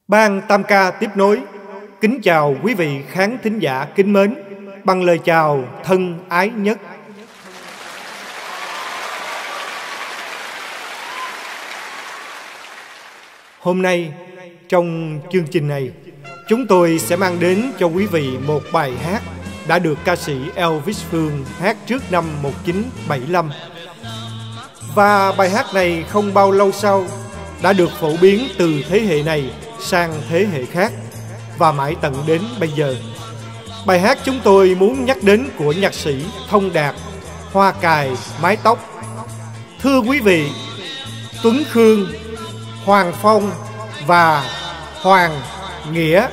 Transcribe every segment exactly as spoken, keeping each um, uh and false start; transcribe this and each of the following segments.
Ban Tam Ca tiếp nối kính chào quý vị khán thính giả kính mến bằng lời chào thân ái nhất. Hôm nay trong chương trình này, chúng tôi sẽ mang đến cho quý vị một bài hát đã được ca sĩ Elvis Phương hát trước năm một nghìn chín trăm bảy mươi lăm. Và bài hát này không bao lâu sau đã được phổ biến từ thế hệ này sang thế hệ khác và mãi tận đến bây giờ. Bài hát chúng tôi muốn nhắc đến của nhạc sĩ Thông Đạt, Hoa Cài Mái Tóc. Thưa quý vị, Tuấn Khương, Hoàng Phong và Hoàng Nghĩa.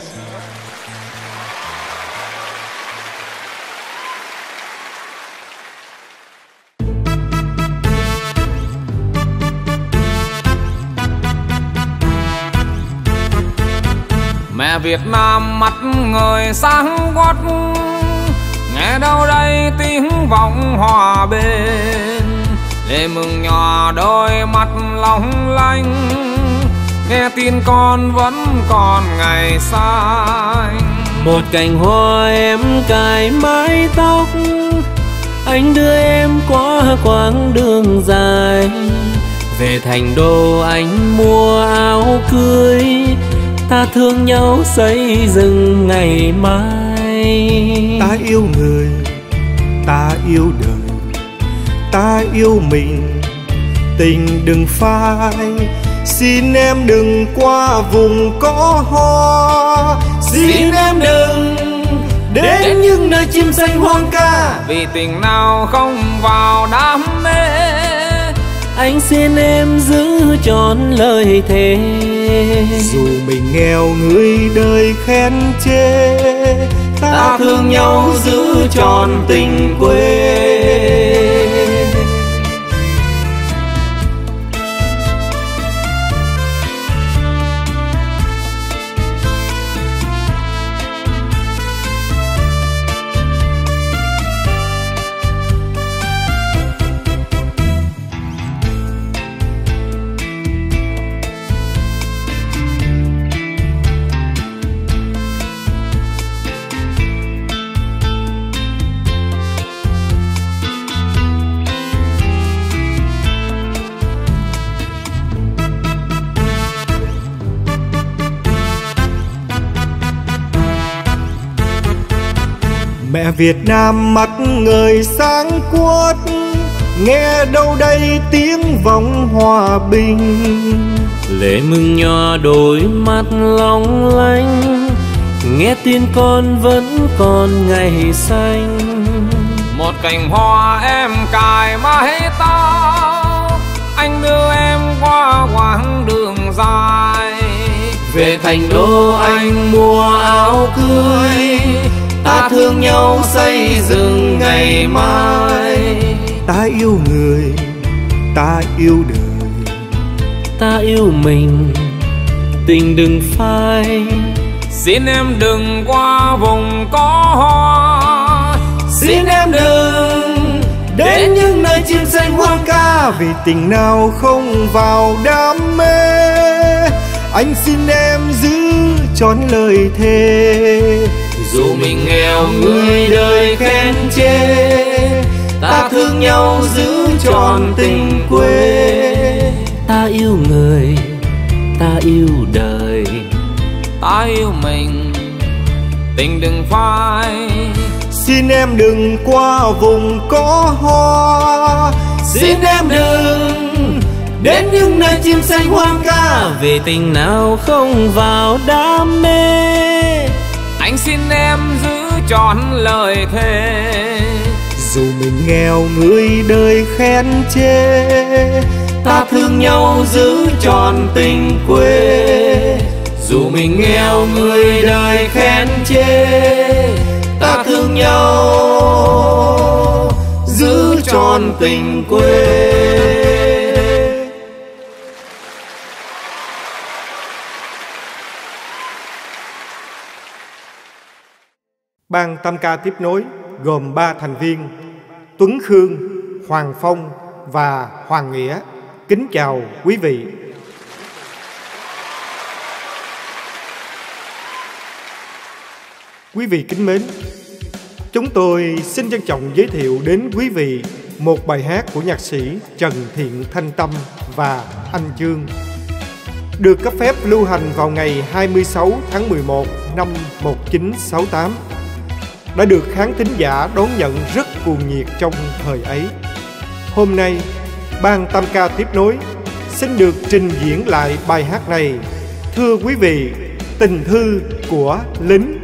Mẹ Việt Nam mắt người sáng quát, nghe đâu đây tiếng vọng hòa bên. Lệ mừng nhỏ đôi mắt long lanh, nghe tin con vẫn còn ngày xanh. Một cành hoa em cài mái tóc, anh đưa em qua quãng đường dài. Về thành đô anh mua áo cưới, ta thương nhau xây dựng ngày mai. Ta yêu người, ta yêu đời, ta yêu mình, tình đừng phai. Xin em đừng qua vùng có hoa, xin em đừng đến những nơi chim xanh hoang ca. Vì tình nào không vào đam mê, anh xin em giữ trọn lời thề. Dù mình nghèo người đời khen chê, ta, ta thương nhau giữ trọn tình quê. Mẹ Việt Nam mắt người sáng quát, nghe đâu đây tiếng vọng hòa bình. Lệ mừng nhỏ đôi mắt long lanh, nghe tin con vẫn còn ngày xanh. Một cành hoa em cài mái tóc, anh đưa em qua quãng đường dài. Về thành đô anh mua áo cưới, ta thương nhau xây dựng ngày mai. Ta yêu người, ta yêu đời, ta yêu mình, tình đừng phai. Xin em đừng qua vùng có hoa, xin em đừng đến những nơi chim xanh hoang ca. Vì tình nào không vào đam mê, anh xin em giữ trọn lời thề. Dù mình nghèo người đời khen chê, ta thương nhau giữ trọn tình quê. Ta yêu người, ta yêu đời, ta yêu mình, tình đừng phai. Xin em đừng qua vùng có hoa, xin em đừng đến những nơi chim xanh hoang ca. Vì tình nào không vào đam mê, anh xin em giữ trọn lời thề. Dù mình nghèo người đời khen chê, ta thương nhau giữ trọn tình quê. Dù mình nghèo người đời khen chê, ta thương nhau giữ trọn tình quê. Ban Tam Ca tiếp nối gồm ba thành viên Tuấn Khương, Hoàng Phong và Hoàng Nghĩa. Kính chào quý vị. Quý vị kính mến, chúng tôi xin trân trọng giới thiệu đến quý vị một bài hát của nhạc sĩ Trần Thiện Thanh Tâm và Anh Dương, được cấp phép lưu hành vào ngày hai mươi sáu tháng mười một năm một nghìn chín trăm sáu mươi tám, đã được khán thính giả đón nhận rất cuồng nhiệt trong thời ấy. Hôm nay, ban tam ca tiếp nối xin được trình diễn lại bài hát này. Thưa quý vị, Tình Thư của Lính.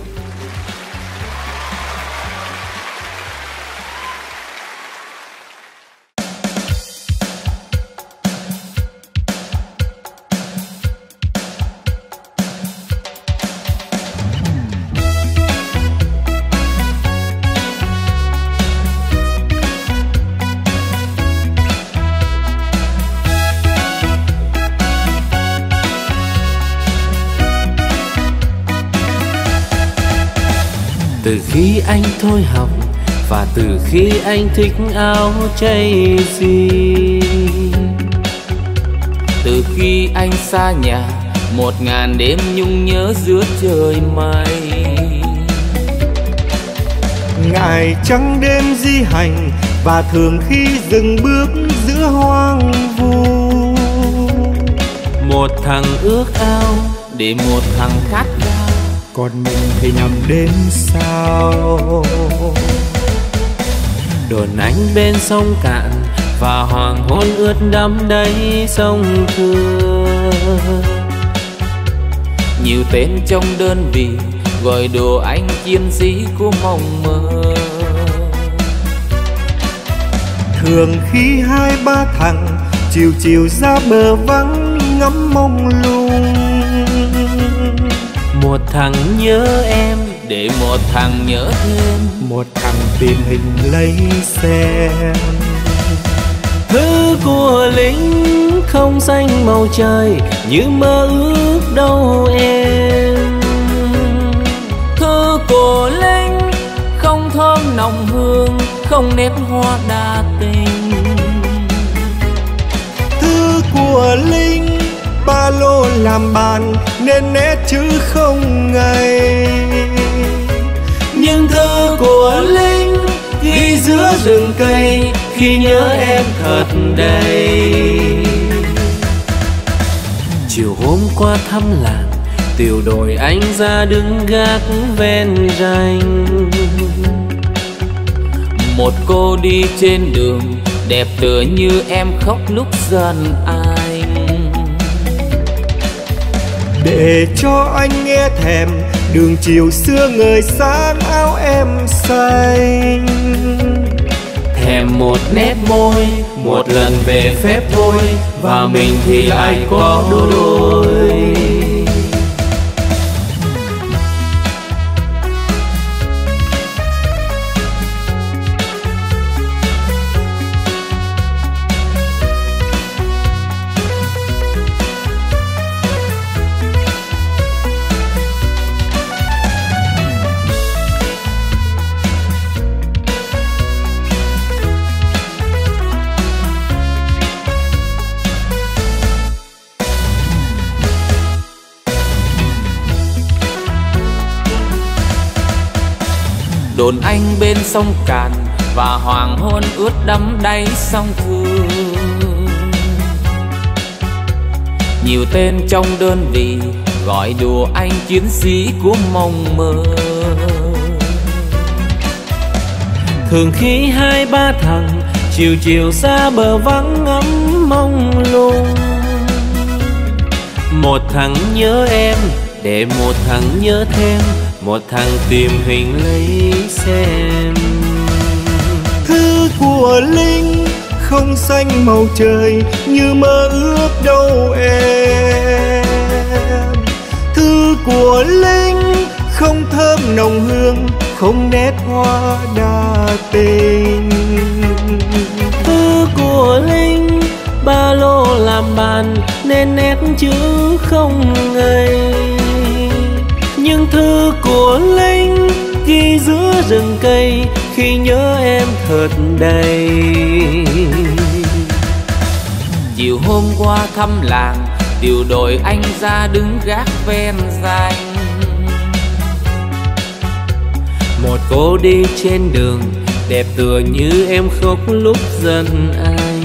Từ khi anh thôi học và từ khi anh thích áo Chelsea, từ khi anh xa nhà một ngàn đêm nhung nhớ giữa trời mây, Ngài trắng đêm di hành và thường khi dừng bước giữa hoang vu. một thằng ước ao để một thằng khát khao, còn mình thì nằm đêm sao. đồn anh bên sông cạn và hoàng hôn ướt đẫm đáy sông Thưa. nhiều tên trong đơn vị gọi đùa anh chiến sĩ của mộng mơ. Thường khi hai ba thằng chiều chiều ra bờ vắng ngắm mông lung. một thằng nhớ em để một thằng nhớ thêm, một thằng tìm hình lấy xem. Thư của lính không xanh màu trời như mơ ước đâu em. Thư của lính không thơm nồng hương, không nét hoa đa tình. Thư của lính ba lô làm bàn nên nét chứ không ngày. Nhưng thư của lính ghi giữa rừng cây khi nhớ em thật đầy. Chiều hôm qua thăm làng, tiểu đội anh ra đứng gác ven ranh. Một cô đi trên đường đẹp tựa như em khóc lúc giận anh. Để cho anh nghe thèm đường chiều xưa ngời sáng áo em xanh. Thèm một nét môi, một lần về phép thôi, và mình thì ai có đôi. Đồn anh bên sông cạn và hoàng hôn ướt đẫm đáy sông Thương. Nhiều tên trong đơn vị gọi đùa anh chiến sĩ của mộng mơ. Thường khi hai ba thằng chiều chiều xa bờ vắng ngắm mông lung. Một thằng nhớ em để một thằng nhớ thêm, một thằng tìm hình lấy xem. Thư của lính không xanh màu trời như mơ ước đâu em. Thư của lính không thơm nồng hương, không nét hoa đa tình. Thư của lính ba lô làm bàn nên nét chữ không ngây. Nhưng thư của lính ghi giữa rừng cây khi nhớ em thật đầy. Chiều hôm qua thăm làng, tiểu đội anh ra đứng gác ven ranh. Một cô đi trên đường đẹp tựa như em khóc lúc giận anh.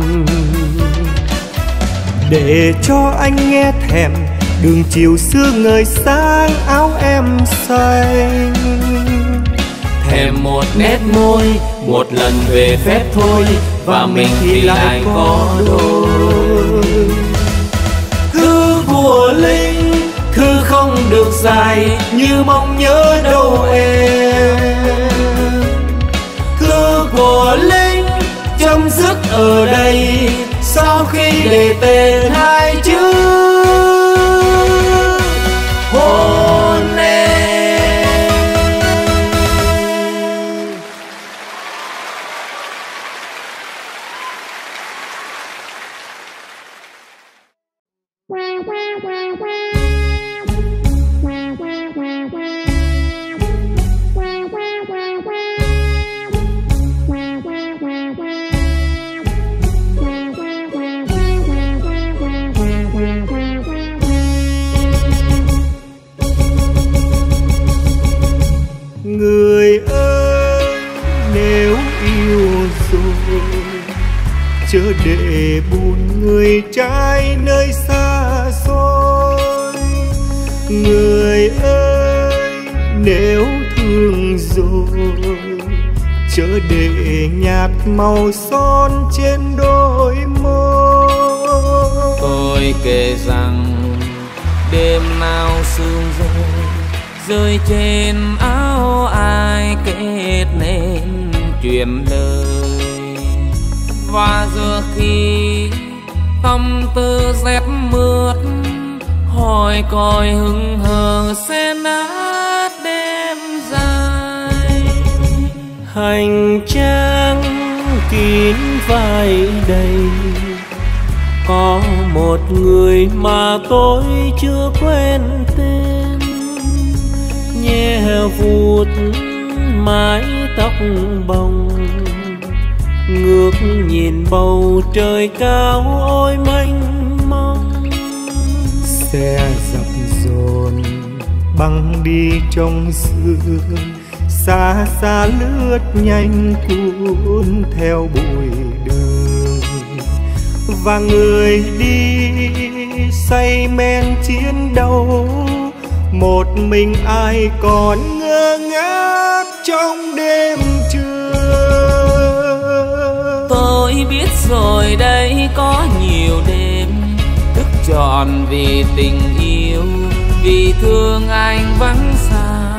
Để cho anh nghe thèm đường chiều xưa ngời sáng áo em xanh. Thèm một nét môi, một lần về phép thôi, và mình thì lại có đôi. Thư của Linh, thư không được dài như mong nhớ đâu em. Thư của Linh chấm dứt ở đây sau khi để tên hai chữ hôn em. Người ơi, nếu yêu rồi chớ để buồn người trai nơi xa xôi. Người ơi, nếu thương rồi chớ để nhạt màu son trên đôi môi. Tôi kể rằng đêm nào sương rơi rơi trên áo ai kết nên chuyện đời. Và giờ khi tâm tư rét mướt hỏi còi hững hờ sẽ nát đêm dài. Hành trang kín vai đầy, có một người mà tôi chưa quen tên. Nhẹ vụt mái tóc bồng, ngước nhìn bầu trời cao ôi mênh mông. Xe dập dồn băng đi trong sương, xa xa lướt nhanh cuốn theo bụi đường. Và người đi say men chiến đấu, một mình ai còn ngơ ngác trong đêm trưa. Tôi biết rồi đây có nhiều đêm thức trọn vì tình yêu, vì thương anh vắng xa.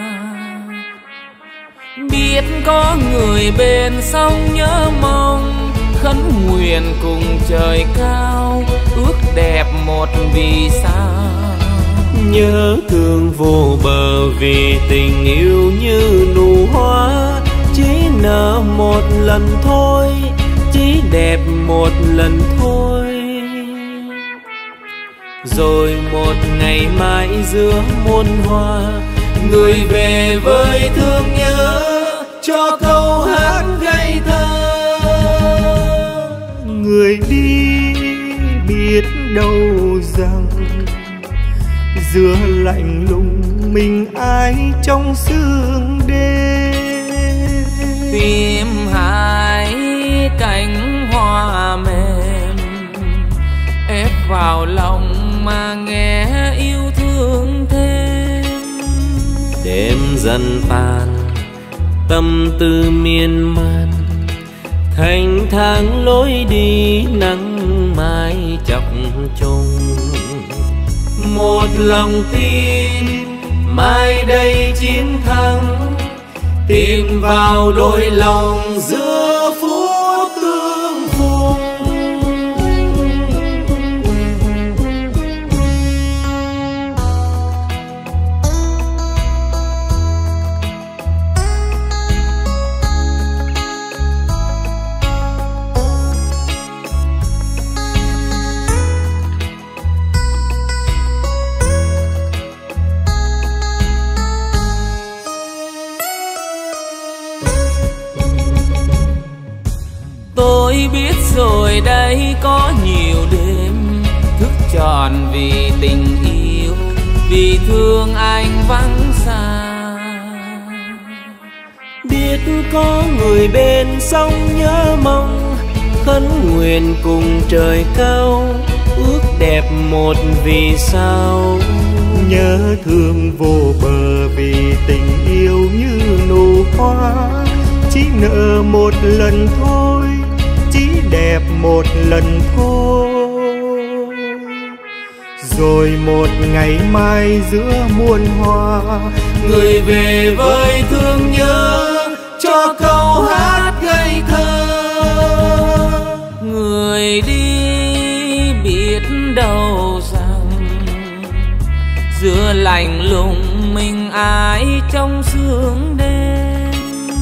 Biết có người bên sông nhớ mong, khấn nguyện cùng trời cao, ước đẹp một vì sao. Nhớ thương vô bờ vì tình yêu như nụ hoa, chỉ nở một lần thôi, chỉ đẹp một lần thôi. Rồi một ngày mai giữa muôn hoa, người về với thương nhớ cho câu hát ngây thơ. Người đi biết đâu rằng giữa lạnh lùng mình ai trong sương đêm. Tìm hai cánh hoa mềm ép vào lòng mà nghe yêu thương thêm. Đêm dần tàn tâm tư miên man, thanh thang lối đi nắng mai chập trùng. Một lòng tin mai đây chiến thắng, tìm vào đôi lòng giữa phút tương phùng. Tôi biết rồi đây có nhiều đêm thức trọn vì tình yêu, vì thương anh vắng xa. biết có người bên sông nhớ mong, khấn nguyện cùng trời cao, ước đẹp một vì sao. Nhớ thương vô bờ vì tình yêu như nụ hoa, chỉ nợ một lần thôi, chỉ đẹp một lần thôi. Rồi một ngày mai giữa muôn hoa, người về với thương nhớ cho câu hát ngây thơ. Người đi biết đâu rằng giữa lạnh lùng mình ai trong sương đêm.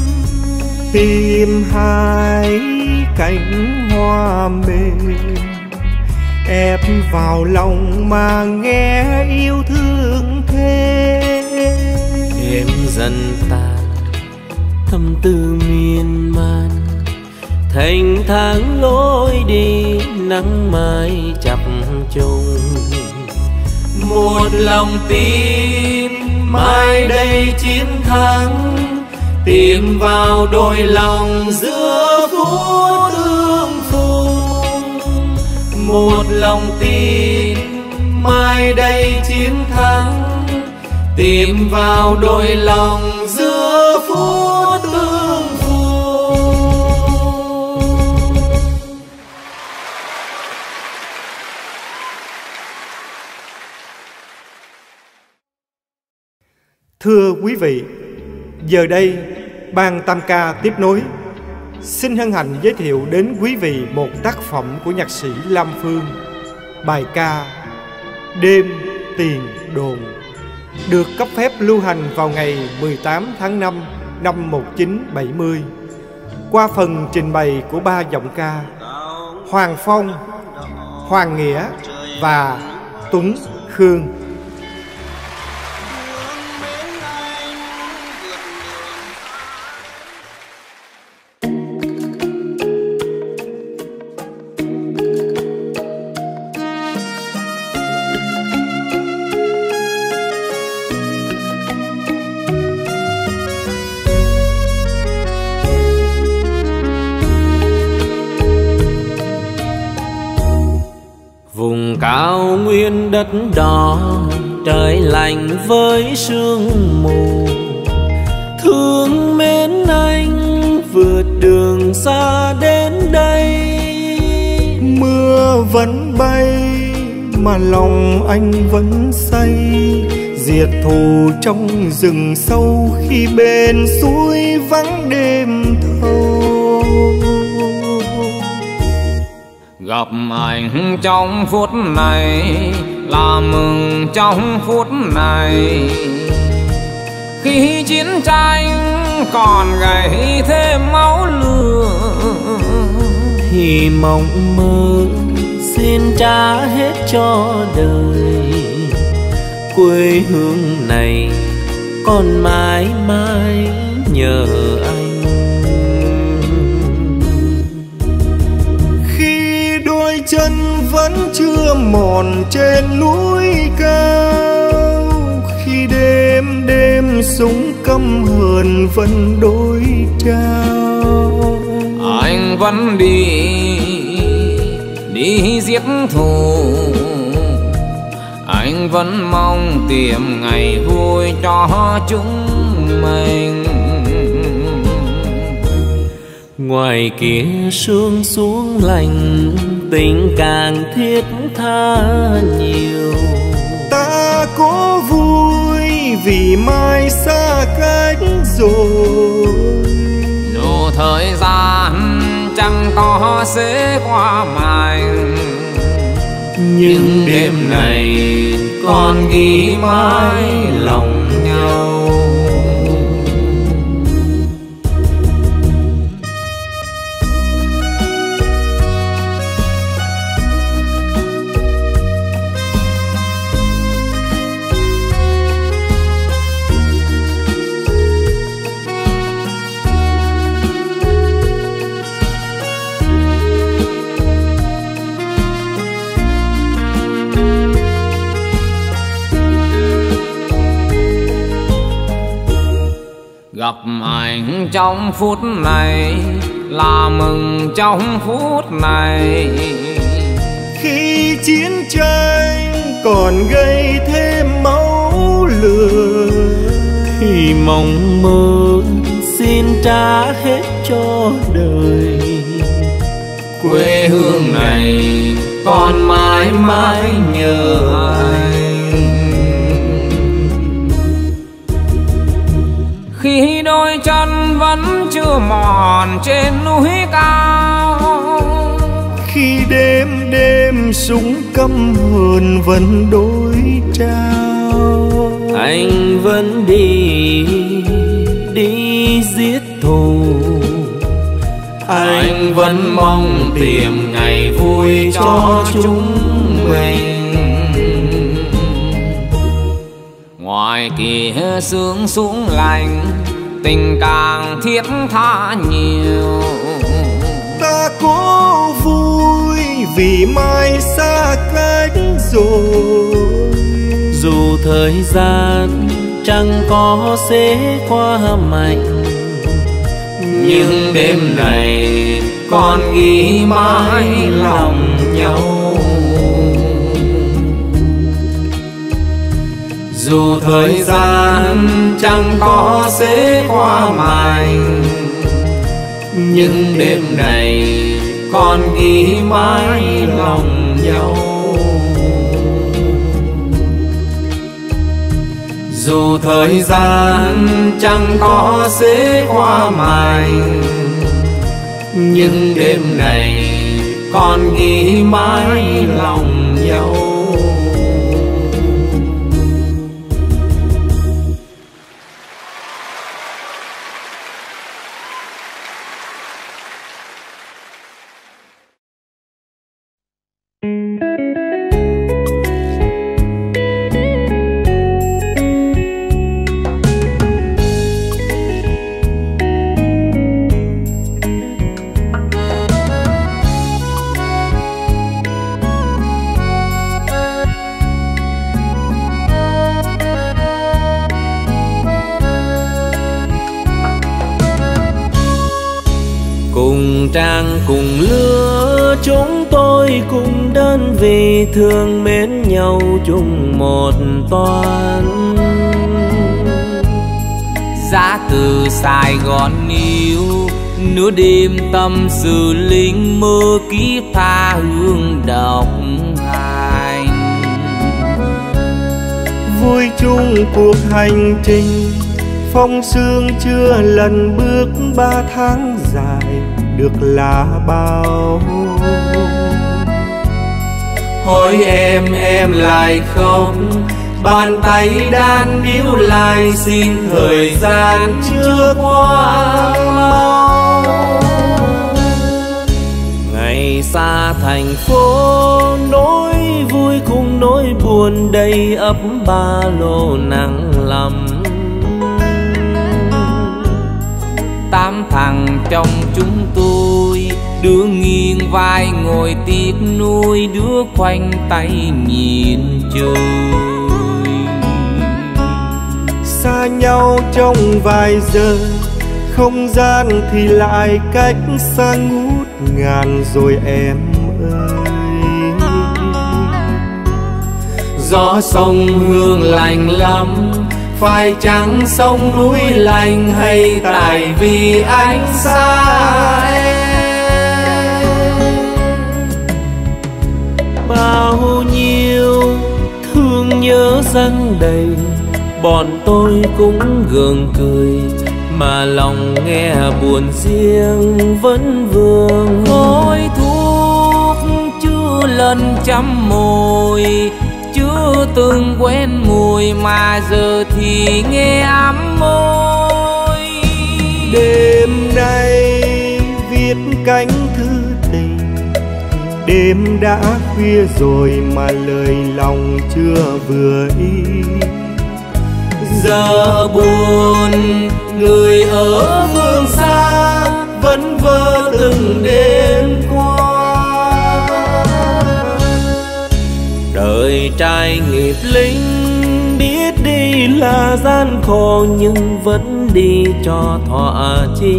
Tìm hai cánh hoa mềm ép vào lòng mà nghe yêu thương thêm. Đêm dần tàn thâm tư miên man, thành tháng lối đi nắng mai chập trùng. Một lòng tin mai đây chiến thắng, tìm vào đôi lòng giữa phút tương phùng. Một lòng tin mai đây chiến thắng, tìm vào đôi lòng giữa phút tương phùng. Thưa quý vị, giờ đây ban tam ca tiếp nối xin hân hạnh giới thiệu đến quý vị một tác phẩm của nhạc sĩ Lam Phương, bài ca Đêm Tiền Đồn, được cấp phép lưu hành vào ngày mười tám tháng năm năm một nghìn chín trăm bảy mươi, qua phần trình bày của ba giọng ca Hoàng Phong, Hoàng Nghĩa và Tuấn Khương. Vùng cao nguyên đất đỏ, trời lạnh với sương mù. Thương mến anh vượt đường xa đến đây. Mưa vẫn bay mà lòng anh vẫn say, diệt thù trong rừng sâu khi bên suối vắng đêm thâu. Gặp anh trong phút này là mừng trong phút này, khi chiến tranh còn gầy thêm máu lửa, thì mộng mơ xin trả hết cho đời. Quê hương này còn mãi mãi nhờ anh. Chân vẫn chưa mòn trên núi cao, khi đêm đêm súng căm hờn vẫn đối trao. Anh vẫn đi đi giết thù, anh vẫn mong tìm ngày vui cho chúng mình. Ngoài kia sương xuống lạnh, tình càng thiết tha nhiều. Ta có vui vì mai xa cách rồi, dù thời gian chẳng có sẽ qua mãi, nhưng đêm này còn ghi mãi lòng nhau. Gặp anh trong phút này là mừng trong phút này. Khi chiến tranh còn gây thêm máu lửa, thì mong mơ xin trả hết cho đời. Quê hương này còn mãi mãi nhớ anh. Khi đôi chân vẫn chưa mòn trên núi cao, khi đêm đêm súng căm hờn vẫn đối trao, anh vẫn đi đi giết thù. Anh vẫn mong tìm ngày vui cho chúng mình. Ngoài kia sương xuống lạnh, tình càng thiết tha nhiều. Ta có vui vì mai xa cách rồi, dù thời gian chẳng có sẽ qua mạnh, nhưng đêm này còn ghi mãi lòng nhau. Dù thời gian chẳng có sẽ qua mạnh, nhưng đêm này còn ghi mãi lòng nhau. Dù thời gian chẳng có sẽ qua mạnh, nhưng đêm này còn ghi mãi lòng nhau. Cùng trang cùng lứa chúng tôi cùng đơn vị thương mến nhau chung một toán. Giá từ Sài Gòn yêu nửa đêm tâm sự lính mơ kiếp tha hương độc hành. vui chung cuộc hành trình phong sương chưa lần bước ba tháng dài được là bao. Hỡi em em lại không, bàn tay đan níu lại xin thời gian chưa qua mau. Ngày xa thành phố nỗi vui cùng nỗi buồn đầy ấp ba lô nắng lắm. Tám thằng trong chúng tôi, đứa nghiêng vai ngồi tiếc nuôi, đứa khoanh tay nhìn trời. Xa nhau trong vài giờ, không gian thì lại cách xa ngút ngàn rồi em ơi. Gió sông hương lành lắm, phải chăng sông núi lành hay tại vì anh xa em. Bao nhiêu thương nhớ dâng đầy, bọn tôi cũng gượng cười mà lòng nghe buồn riêng vẫn vương. Khói thuốc chưa lần trăm môi, chưa từng quen mùi mà giờ thì nghe ấm môi. Đêm nay viết cánh thư tình, đêm đã khuya rồi mà lời lòng chưa vừa ý. Giờ buồn người ở phương xa vẫn vơ từng đêm qua. Đời trai nghiệp lính biết đi đi là gian khổ nhưng vẫn đi cho thỏa chí.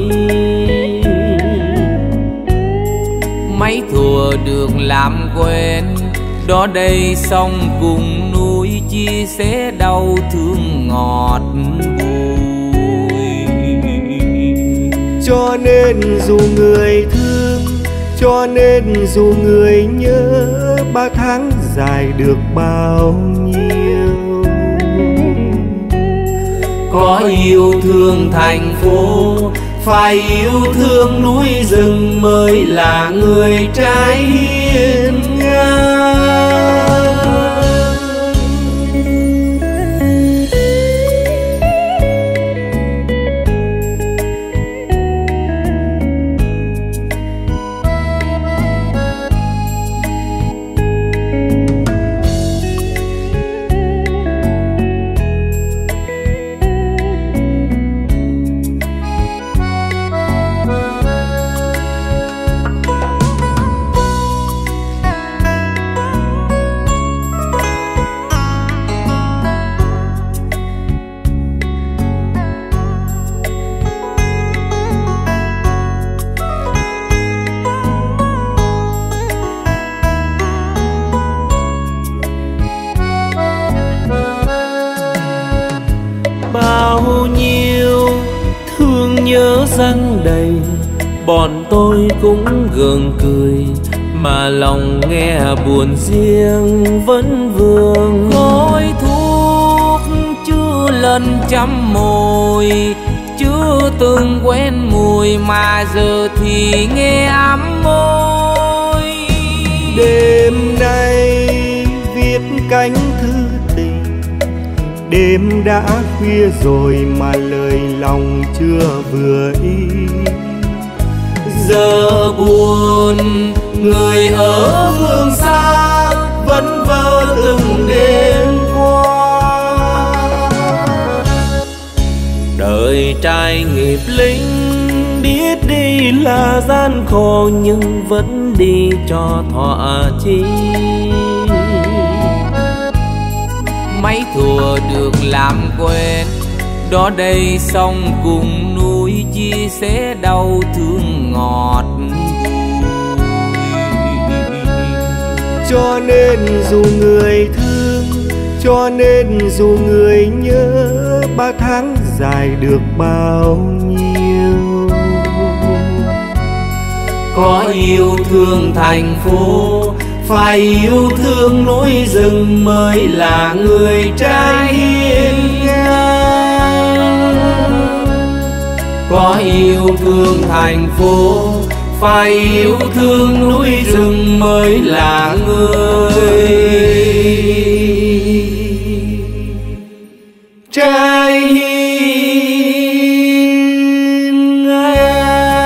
Mấy thùa được làm quen, đó đây sông cùng núi chia sẻ đau thương ngọt bùi. Cho nên dù người thương, cho nên dù người nhớ, ba tháng dài được bao nhiêu. Có yêu thương thành phố, phải yêu thương núi rừng mới là người trai hiền ngang. Bao nhiêu thương nhớ răng đầy, bọn tôi cũng gượng cười, mà lòng nghe buồn riêng vẫn vương. Khói thuốc chưa lần trăm môi, chưa từng quen mùi mà giờ thì nghe ấm môi. Đêm nay viết cánh thư tình, đêm đã khuya rồi mà lời lòng chưa vừa ý. Giờ buồn người ở phương xa vẫn vơ từng đêm qua. Đời trai nghiệp lính biết đi là gian khổ nhưng vẫn đi cho thỏa chí. Mấy thùa được làm quen, đó đây sông cùng núi chia sẻ đau thương ngọt bùi. Cho nên dù người thương, cho nên dù người nhớ, ba tháng dài được bao nhiêu. Có yêu thương thành phố, phải yêu thương núi rừng mới là người trai hiền ngang. Có yêu thương thành phố, phải yêu thương núi rừng mới là người trai hiền ngang.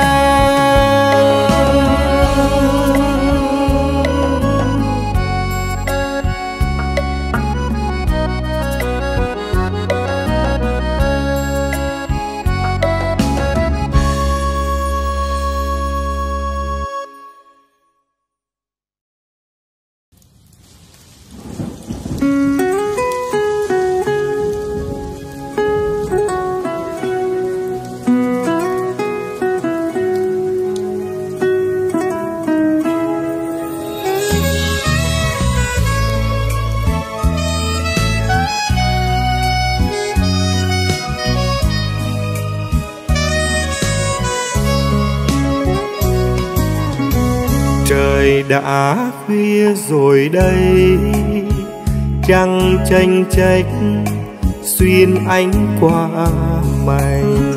Trời đã khuya rồi đây, trăng chênh chách xuyên ánh qua mảnh.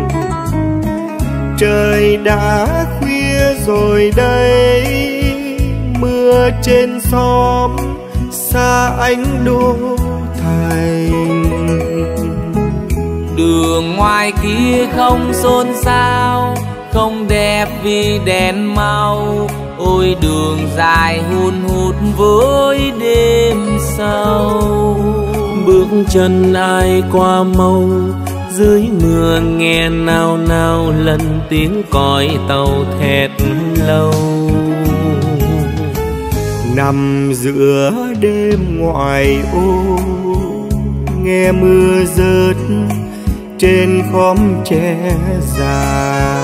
Trời đã khuya rồi đây, mưa trên xóm xa ánh đô thành. Đường ngoài kia không xôn xao, không đẹp vì đèn mau. Ôi đường dài hun hút với đêm sâu. Bước chân ai qua mâu, dưới mưa nghe nao nao lần tiếng còi tàu thét lâu. Nằm giữa đêm ngoài ô, nghe mưa rớt trên khóm tre già.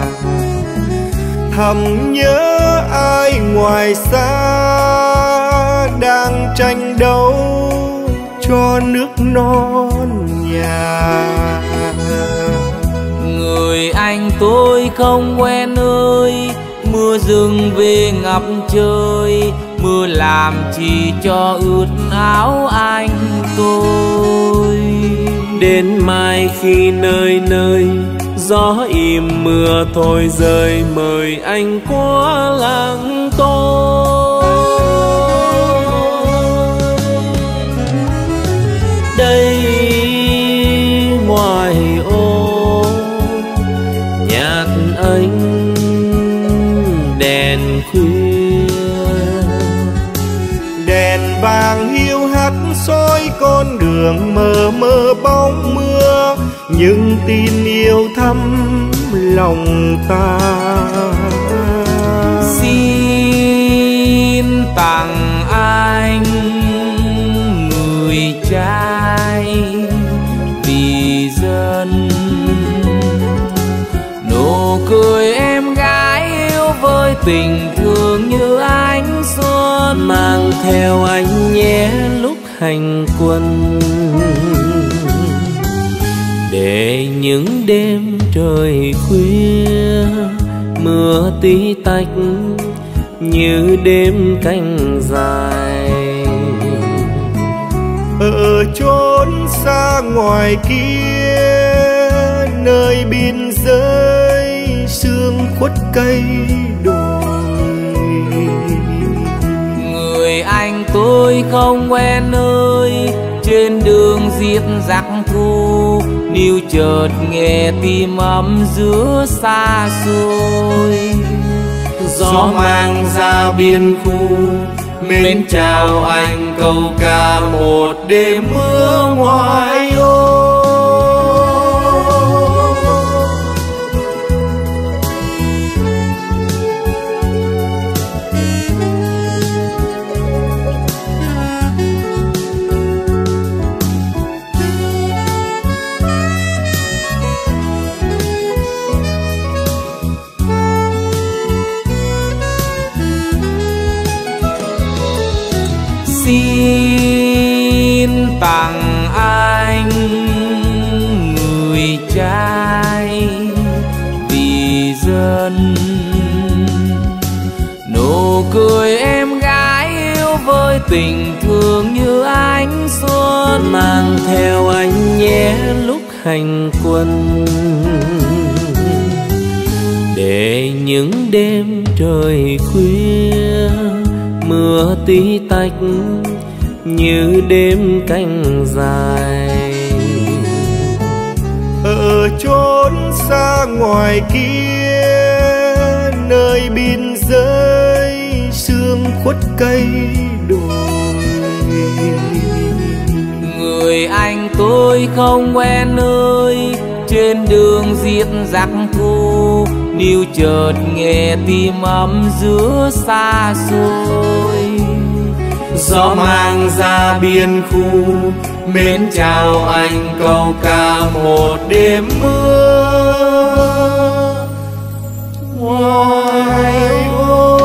Thầm nhớ ai ngoài xa đang tranh đấu cho nước non nhà. Người anh tôi không quen ơi, mưa rừng về ngập trời, mưa làm chỉ cho ướt áo anh tôi. Đến mai khi nơi nơi gió im mưa thôi rơi, mời anh qua làng tôi. Đây ngoài ô nhạc anh đèn khuya, đèn vàng hiu hắt soi con đường mờ mờ bóng mưa, những tin yêu thắm lòng ta. Xin tặng anh người trai vì dân, nụ cười em gái yêu với tình thương như ánh xuân, mang theo anh nhé lúc hành quân, để những đêm trời khuya mưa tí tách như đêm canh dài. Ở chốn xa ngoài kia nơi biên giới sương khuất cây đồi, người anh tôi không quen ơi, trên đường giết giặc thu, níu chợt nghe tim ấm giữa xa xôi. Gió mang ra biên khu mến chào anh câu ca một đêm mưa ngoài ô. Xin tặng anh người trai vì dân, nụ cười em gái yêu với tình thương như ánh xuân, mang theo anh nhé lúc hành quân, để những đêm trời khuya mưa tí tách như đêm canh dài. Ở chốn xa ngoài kia nơi biên giới sương khuất cây đồi, người anh tôi không quen ơi, trên đường giết giặc thu, níu chợt nghe tim ấm giữa xa xôi. Gió mang ra biên khu mến chào anh câu ca một đêm mưa ngoài ô.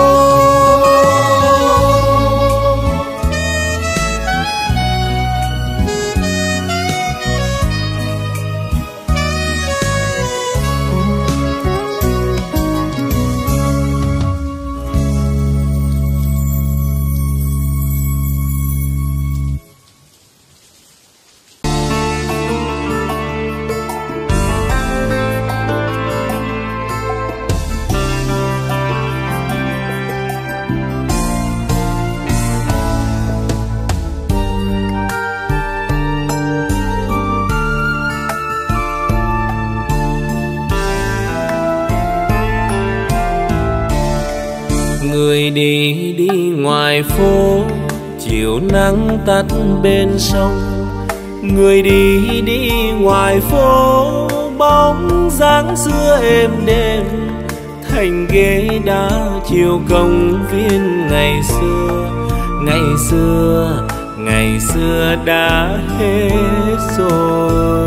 Người đi đi ngoài phố, chiều nắng tắt bên sông. Người đi đi ngoài phố, bóng dáng xưa êm đềm, thành ghế đá chiều công viên ngày xưa. Ngày xưa, ngày xưa đã hết rồi.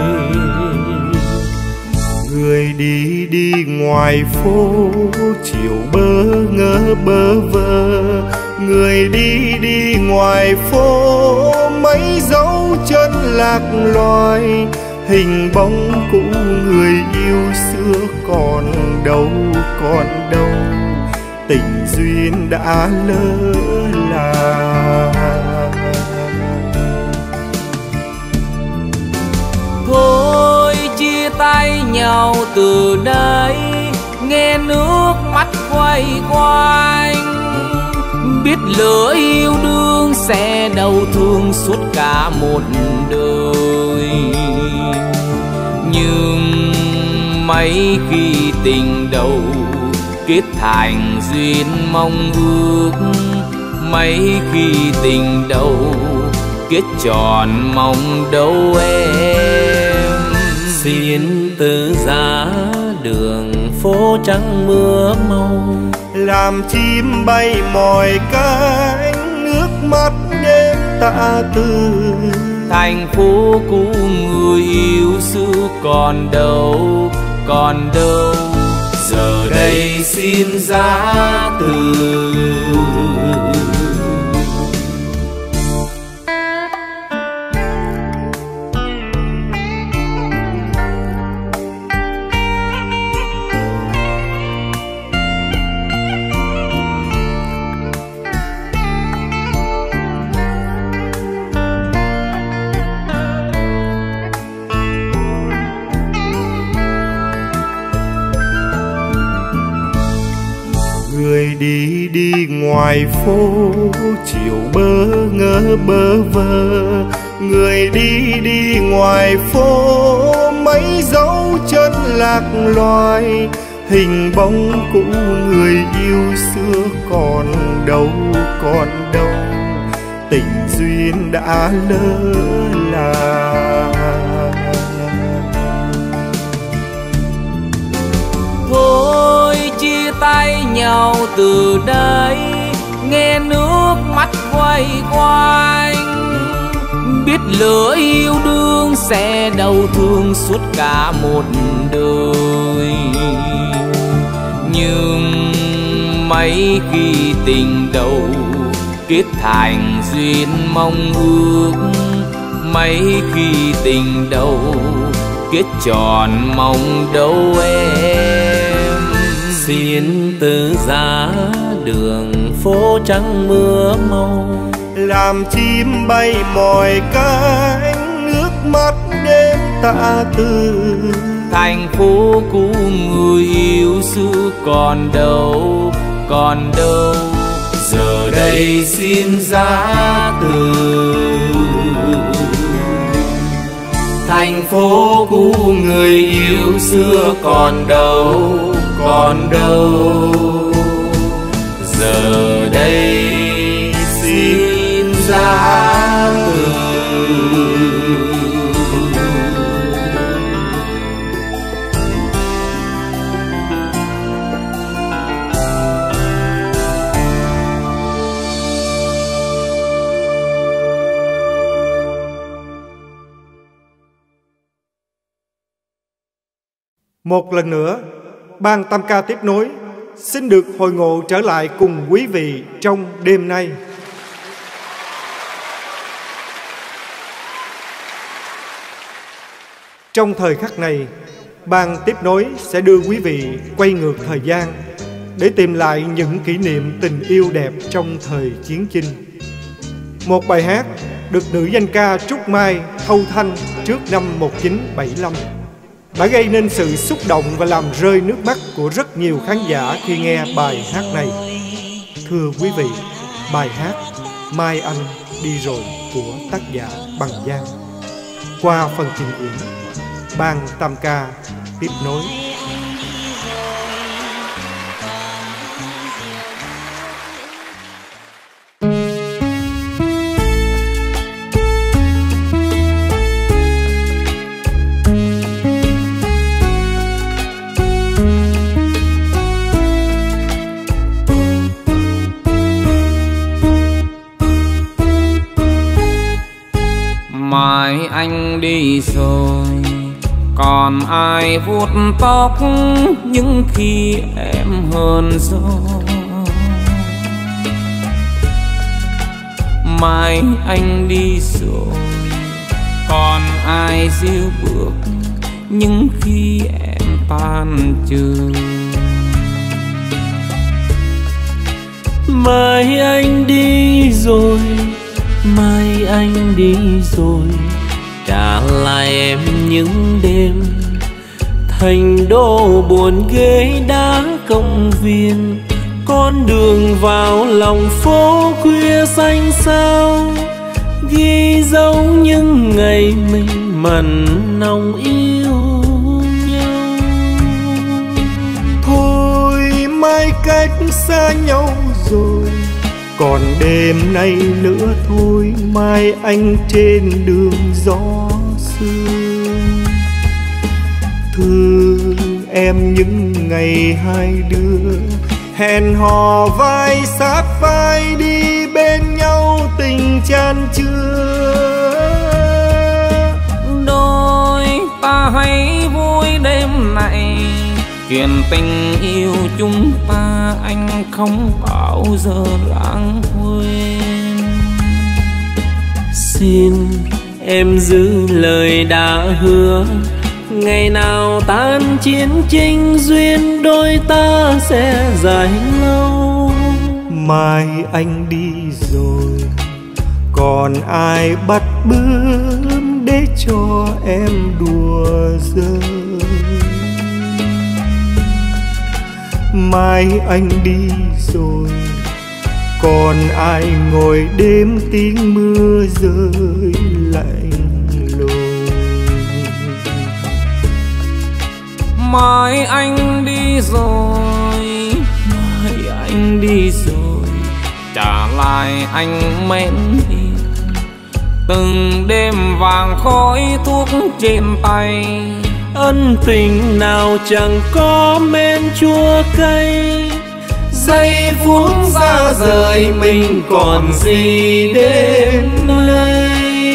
Người đi đi ngoài phố, chiều bơ ngơ bơ vơ. Người đi đi ngoài phố, mấy dấu chân lạc loài. Hình bóng cũ người yêu xưa còn đâu còn đâu. Tình duyên đã lỡ làng. Thôi chia tay nhau từ đây, nghe nước mắt quay quanh. Biết lỡ yêu đương sẽ đau thương suốt cả một đời. Nhưng mấy khi tình đầu kết thành duyên mong ước, mấy khi tình đầu kết tròn mong đâu em. Xin từ giá đường phố trắng mưa màu, làm chim bay mỏi cánh, nước mắt đêm tạ từ. Thành phố cũ người yêu xưa còn đâu còn đâu. Giờ đây xin giá từ. Người đi đi ngoài phố, chiều bơ ngơ bơ vơ. Người đi đi ngoài phố, mấy dấu chân lạc loài. Hình bóng cũ người yêu xưa còn đâu còn đâu. Tình duyên đã lỡ làng. Thôi chia tay nhau từ đây, nghe nước mắt quay quanh. Biết lỡ yêu đương sẽ đau thương suốt cả một đời. Nhưng mấy khi tình đầu kết thành duyên mong ước, mấy khi tình đầu kết tròn mong đâu em. Xin từ giá đường phố trắng mưa màu, làm chim bay mỏi cánh, nước mắt đêm tạ từ. Thành phố cũ người yêu xưa còn đâu còn đâu. Giờ đây xin giá từ. Thành phố cũ người yêu xưa còn đâu còn đâu. Giờ đây xin giá từ. Một lần nữa, ban tam ca tiếp nối xin được hồi ngộ trở lại cùng quý vị trong đêm nay. Trong thời khắc này, ban tiếp nối sẽ đưa quý vị quay ngược thời gian để tìm lại những kỷ niệm tình yêu đẹp trong thời chiến chinh. Một bài hát được nữ danh ca Trúc Mai thâu thanh trước năm một nghìn chín trăm bảy mươi lăm đã gây nên sự xúc động và làm rơi nước mắt của rất nhiều khán giả khi nghe bài hát này. Thưa quý vị, bài hát Mai Anh Đi Rồi của tác giả Bằng Giang. Qua phần trình diễn, ban tam ca tiếp nối. anh đi rồi, còn ai vuốt tóc những khi em hơn gió. Mai anh đi rồi, còn ai dìu bước những khi em tan trường. Mai anh đi rồi, mai anh đi rồi, trả lại em những đêm thành đô buồn ghế đá công viên. Con đường vào lòng phố khuya xanh xao, ghi dấu những ngày mình mặn nồng yêu nhau. Thôi mai cách xa nhau rồi, còn đêm nay nữa thôi, mai anh trên đường gió sương. Thương em những ngày hai đứa hẹn hò vai sát vai, đi bên nhau tình chan chứa. Đôi ta hãy vui đêm này, chuyện tình yêu chúng ta anh không bao giờ lãng quên. Xin em giữ lời đã hứa, ngày nào tan chiến tranh duyên đôi ta sẽ dài lâu. Mai anh đi rồi, còn ai bắt bướm để cho em đùa giỡn. Mai anh đi rồi, còn ai ngồi đêm tiếng mưa rơi lạnh lùng. Mai anh đi rồi, mai anh đi rồi, trả lại anh mến yêu. Từng đêm vàng khói thuốc trên tay, ân tình nào chẳng có men chua cay. Giây phút xa rời mình còn gì đêm nay.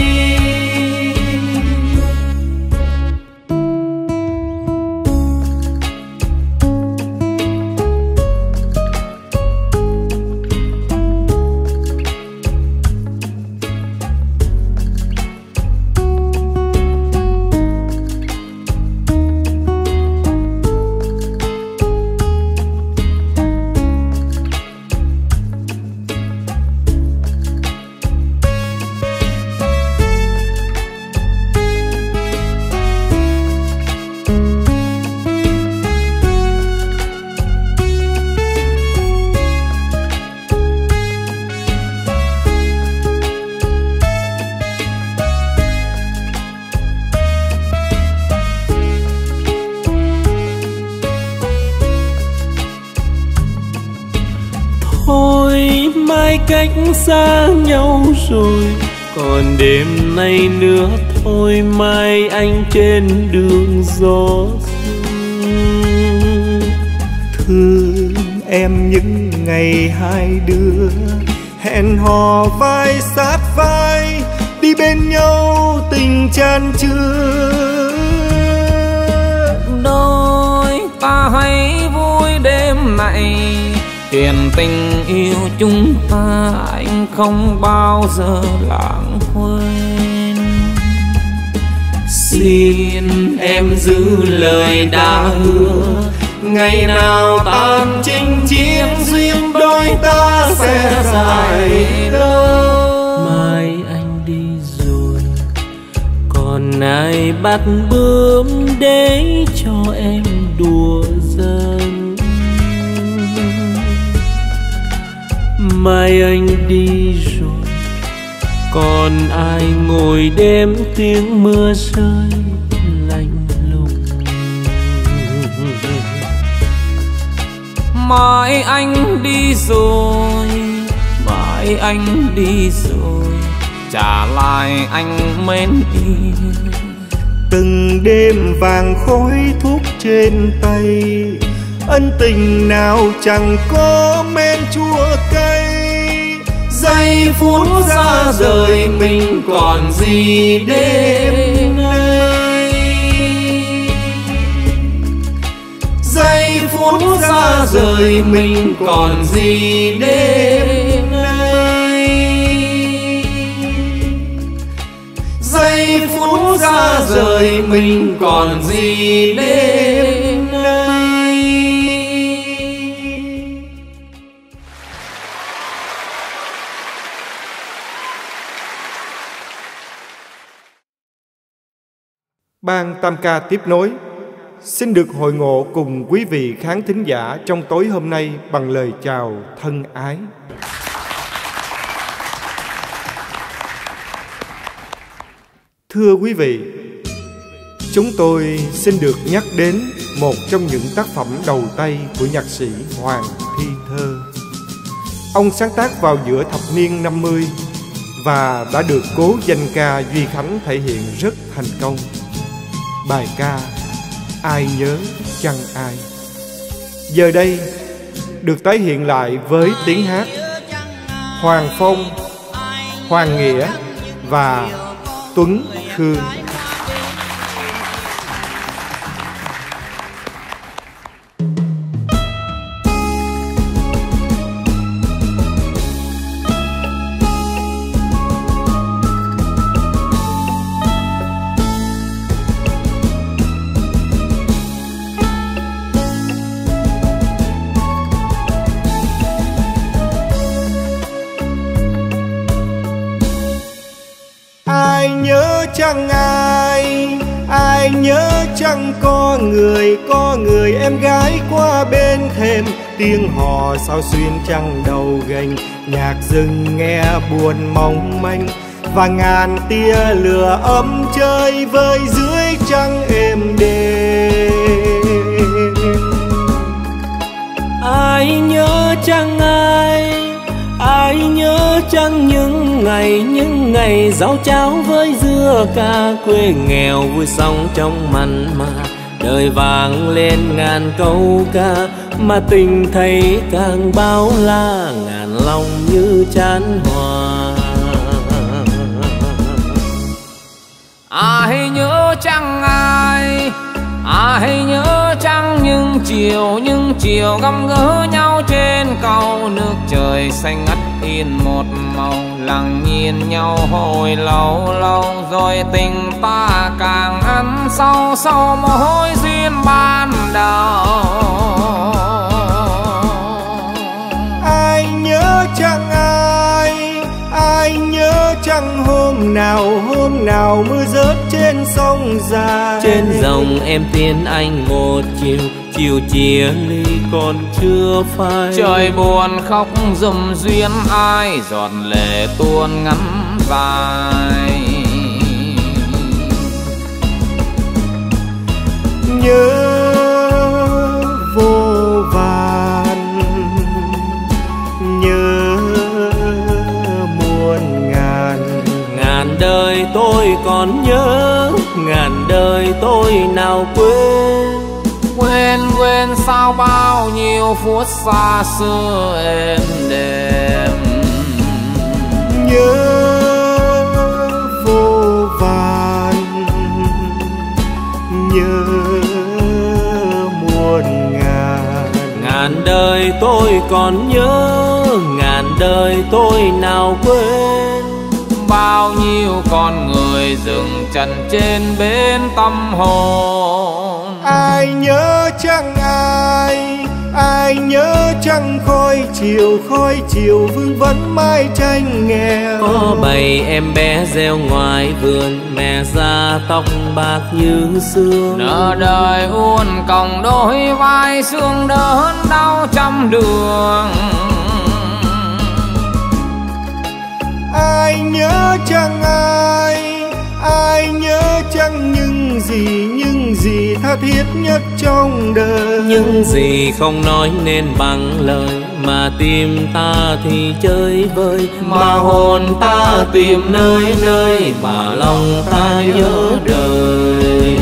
Mai cách xa nhau rồi, còn đêm nay nữa thôi, mai anh trên đường gió sương. Thương em những ngày hai đứa hẹn hò vai sát vai, đi bên nhau tình chan chứa. Đôi ta hãy vui đêm này, chuyện tình yêu chúng ta anh không bao giờ lãng quên. Xin em giữ lời đã hứa, ngày nào tan chinh chiến duyên đôi ta sẽ dài lâu. Mai anh đi rồi, còn ai bắt bướm để cho em đùa giỡn. Mai anh đi rồi, còn ai ngồi đêm tiếng mưa rơi lạnh lùng. Mai anh đi rồi, mai anh đi rồi, trả lại anh mến yêu. Từng đêm vàng khói thuốc trên tay, ân tình nào chẳng có men chua cay. Giây phút xa rời mình còn gì đêm nay. Giây phút xa rời mình còn gì đêm nay. Giây phút xa rời mình còn gì đêm nay. Ban tam ca tiếp nối xin được hội ngộ cùng quý vị khán thính giả trong tối hôm nay bằng lời chào thân ái. Thưa quý vị, chúng tôi xin được nhắc đến một trong những tác phẩm đầu tay của nhạc sĩ Hoàng Thi Thơ. Ông sáng tác vào giữa thập niên năm mươi và đã được cố danh ca Duy Khánh thể hiện rất thành công. Bài ca Ai Nhớ Chăng Ai giờ đây được tái hiện lại với tiếng hát Hoàng Phong, Hoàng Nghĩa và Tuấn Khương. Ai nhớ chăng ai, ai nhớ chăng có người, có người em gái qua bên thềm. Tiếng hò sao xuyên trăng đầu gành, nhạc rừng nghe buồn mong manh. Và ngàn tia lửa ấm chơi vơi dưới trăng êm đêm. Ai nhớ chăng ai, ai nhớ chăng những ngày, những ngày rau cháo với dưa ca. Quê nghèo vui sống trong mặn mà, đời vang lên ngàn câu ca. Mà tình thấy càng bao la, ngàn lòng như chan hòa. Ai nhớ chăng ai, ai nhớ chăng những chiều, những chiều găm gỡ nhau trên cầu. Nước trời xanh ngắt in một màu, lặng nhìn nhau hồi lâu lâu. Rồi tình ta càng ăn sâu sâu mối duyên ban đầu. Ai nhớ chăng ai, ai nhớ chăng hôm nào, hôm nào mưa rớt trên sông dài. Trên dòng em tiến anh một chiều, chiều chia ly còn chưa phai. Trời buồn khóc dùm duyên ai, giọt lệ tuôn ngắn dài. Nhớ vô vàn, nhớ muôn ngàn. Ngàn đời tôi còn nhớ, ngàn đời tôi nào quên. Quên quên sao bao nhiêu phút xa xưa êm đềm. Nhớ vô vàn, nhớ muôn ngàn. Ngàn đời tôi còn nhớ, ngàn đời tôi nào quên. Bao nhiêu con người dừng chân trên bến tâm hồn. Ai nhớ chăng ai, ai nhớ chăng khói chiều, khói chiều vương vấn mái tranh nghèo. Có bầy em bé reo ngoài vườn, mẹ da tóc bạc như xương. Nợ đời uốn còng đôi vai, xương đớn đau trăm đường. Ai nhớ chăng ai, ai nhớ chăng những gì, những gì tha thiết nhất trong đời. Những gì không nói nên bằng lời, mà tim ta thì chơi vơi. Mà hồn ta tìm nơi nơi, mà lòng ta nhớ đời.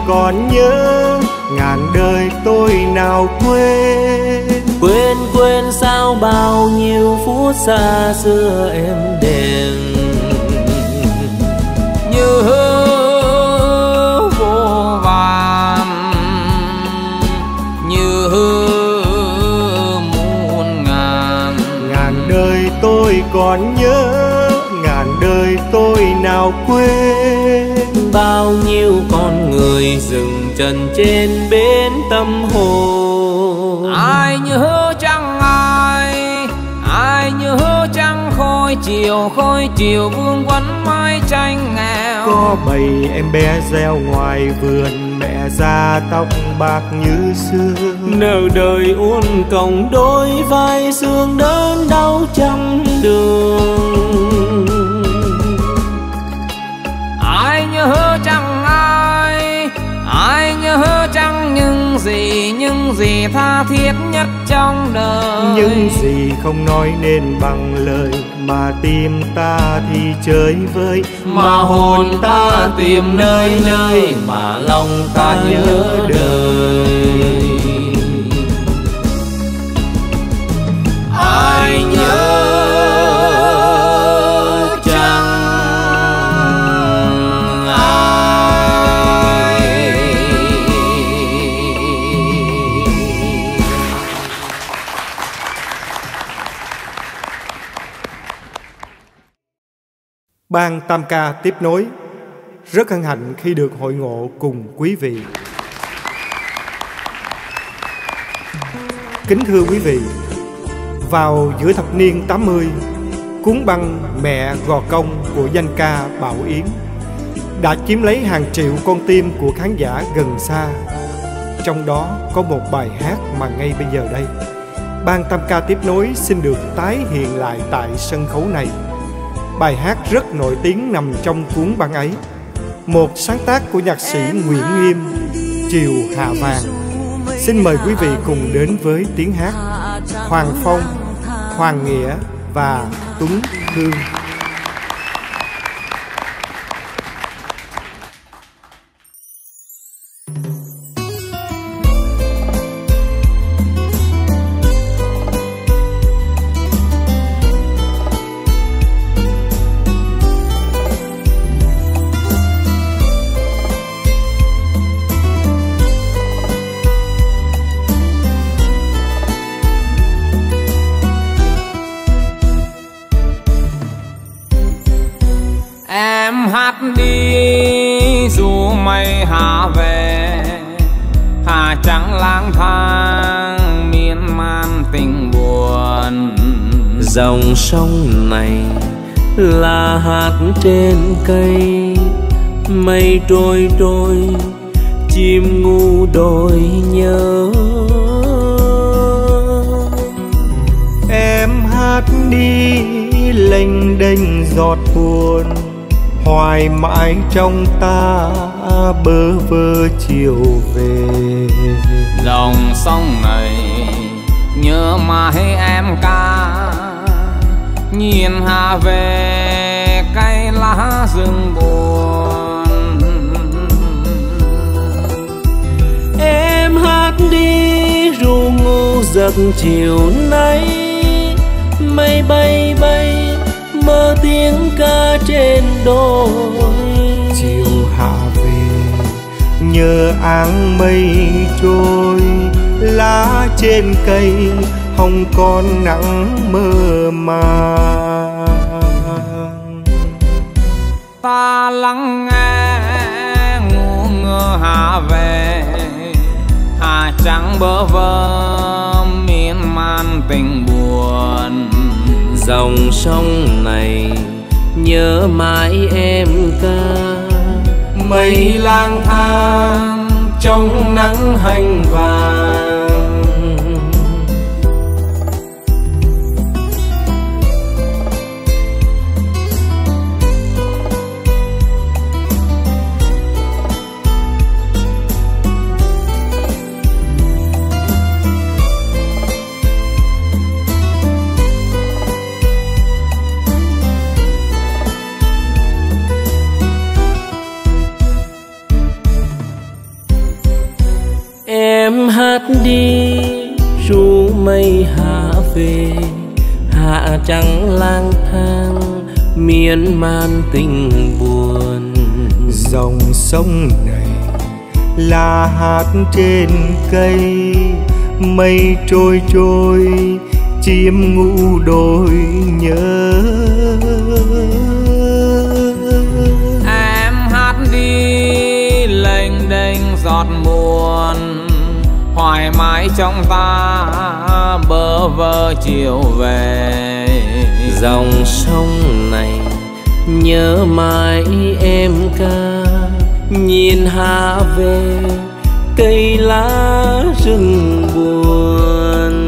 còn nhớ, ngàn đời tôi nào quên. Quên quên sao bao nhiêu phút xa xưa em đêm như vô vàn, như muôn ngàn. Ngàn đời tôi còn nhớ, ngàn đời tôi nào quên. Bao nhiêu con người dừng chân trên bến tâm hồn. Ai nhớ chăng ai, ai nhớ chăng khói chiều, khói chiều vương vấn mái tranh nghèo. Có bầy em bé reo ngoài vườn, mẹ da tóc bạc như xưa. Nợ đời uốn còng đôi vai, xương đớn đau trăm đường. Ai nhớ chăng ai, ai nhớ chăng những gì, những gì tha thiết nhất trong đời. Những gì không nói nên bằng lời, mà tim ta thì chơi vơi, mà hồn ta tìm nơi nơi, mà lòng ta nhớ đời. Ai nhớ Ban Tam Ca tiếp nối. Rất hân hạnh khi được hội ngộ cùng quý vị. Kính thưa quý vị, vào giữa thập niên tám mươi, cuốn băng Mẹ Gò Công của danh ca Bảo Yến đã chiếm lấy hàng triệu con tim của khán giả gần xa. Trong đó có một bài hát mà ngay bây giờ đây, Ban Tam Ca tiếp nối xin được tái hiện lại tại sân khấu này. Bài hát rất nổi tiếng nằm trong cuốn băng ấy, một sáng tác của nhạc sĩ Nguyễn Nghiêm, Chiều Hạ Vàng. Xin mời quý vị cùng đến với tiếng hát Hoàng Phong, Hoàng Nghĩa và Tuấn Hương. Hát đi dù mây hạ về, hạ trắng lang thang miên man tình buồn. Dòng sông này là hạt trên cây, mây trôi trôi chim ngu đôi nhớ. Em hát đi lênh đênh giọt buồn, hoài mãi trong ta bơ vơ chiều về. Dòng sông này nhớ mãi em ca, nhìn hạ về cây lá rừng buồn. Em hát đi ru ngu giấc chiều nay, mây bay bay mơ tiếng ca trên đồi. Chiều hạ về nhớ áng mây trôi, lá trên cây hồng còn nắng mơ màng. Ta lắng nghe ngu ngơ hạ về, hạ trắng bơ vơ miên man tình buồn. Dòng sông này nhớ mãi em ca, mây lang thang trong nắng hành vàng. đi ru mây hạ về, hạ trắng lang thang miên man tình buồn. Dòng sông này là hạt trên cây, mây trôi trôi chim ngủ đôi nhớ. Em hát đi lênh đênh giọt buồn, hoài mãi trong ta bơ vơ chiều về. Dòng sông này nhớ mãi em ca, nhìn hạ về cây lá rừng buồn.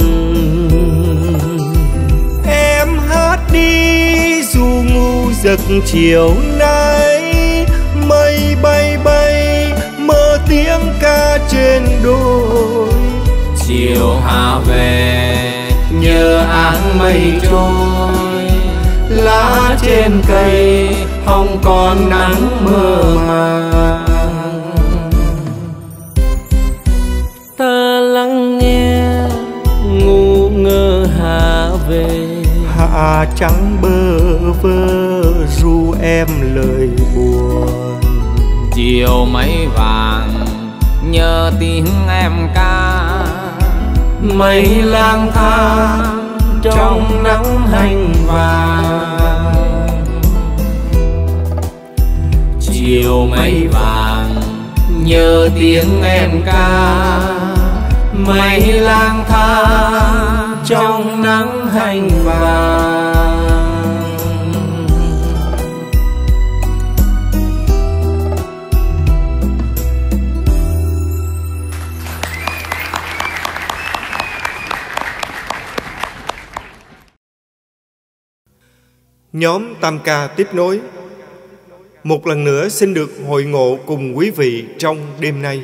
Em hát đi dù ngu giấc chiều nay, mây bay bay mơ tiếng ca trên đồi. Chiều hạ về nhớ áng mây trôi, lá trên cây không còn nắng mơ màng. Ta lắng nghe ngu ngơ hạ về, Hạ trắng bơ vơ ru em lời buồn. Chiều mây vàng nhớ tiếng em ca, mây lang thang trong nắng hành vàng. Chiều mây vàng nhớ tiếng em ca, mây lang thang trong nắng hành vàng. Nhóm Tam Ca tiếp nối một lần nữa xin được hội ngộ cùng quý vị trong đêm nay.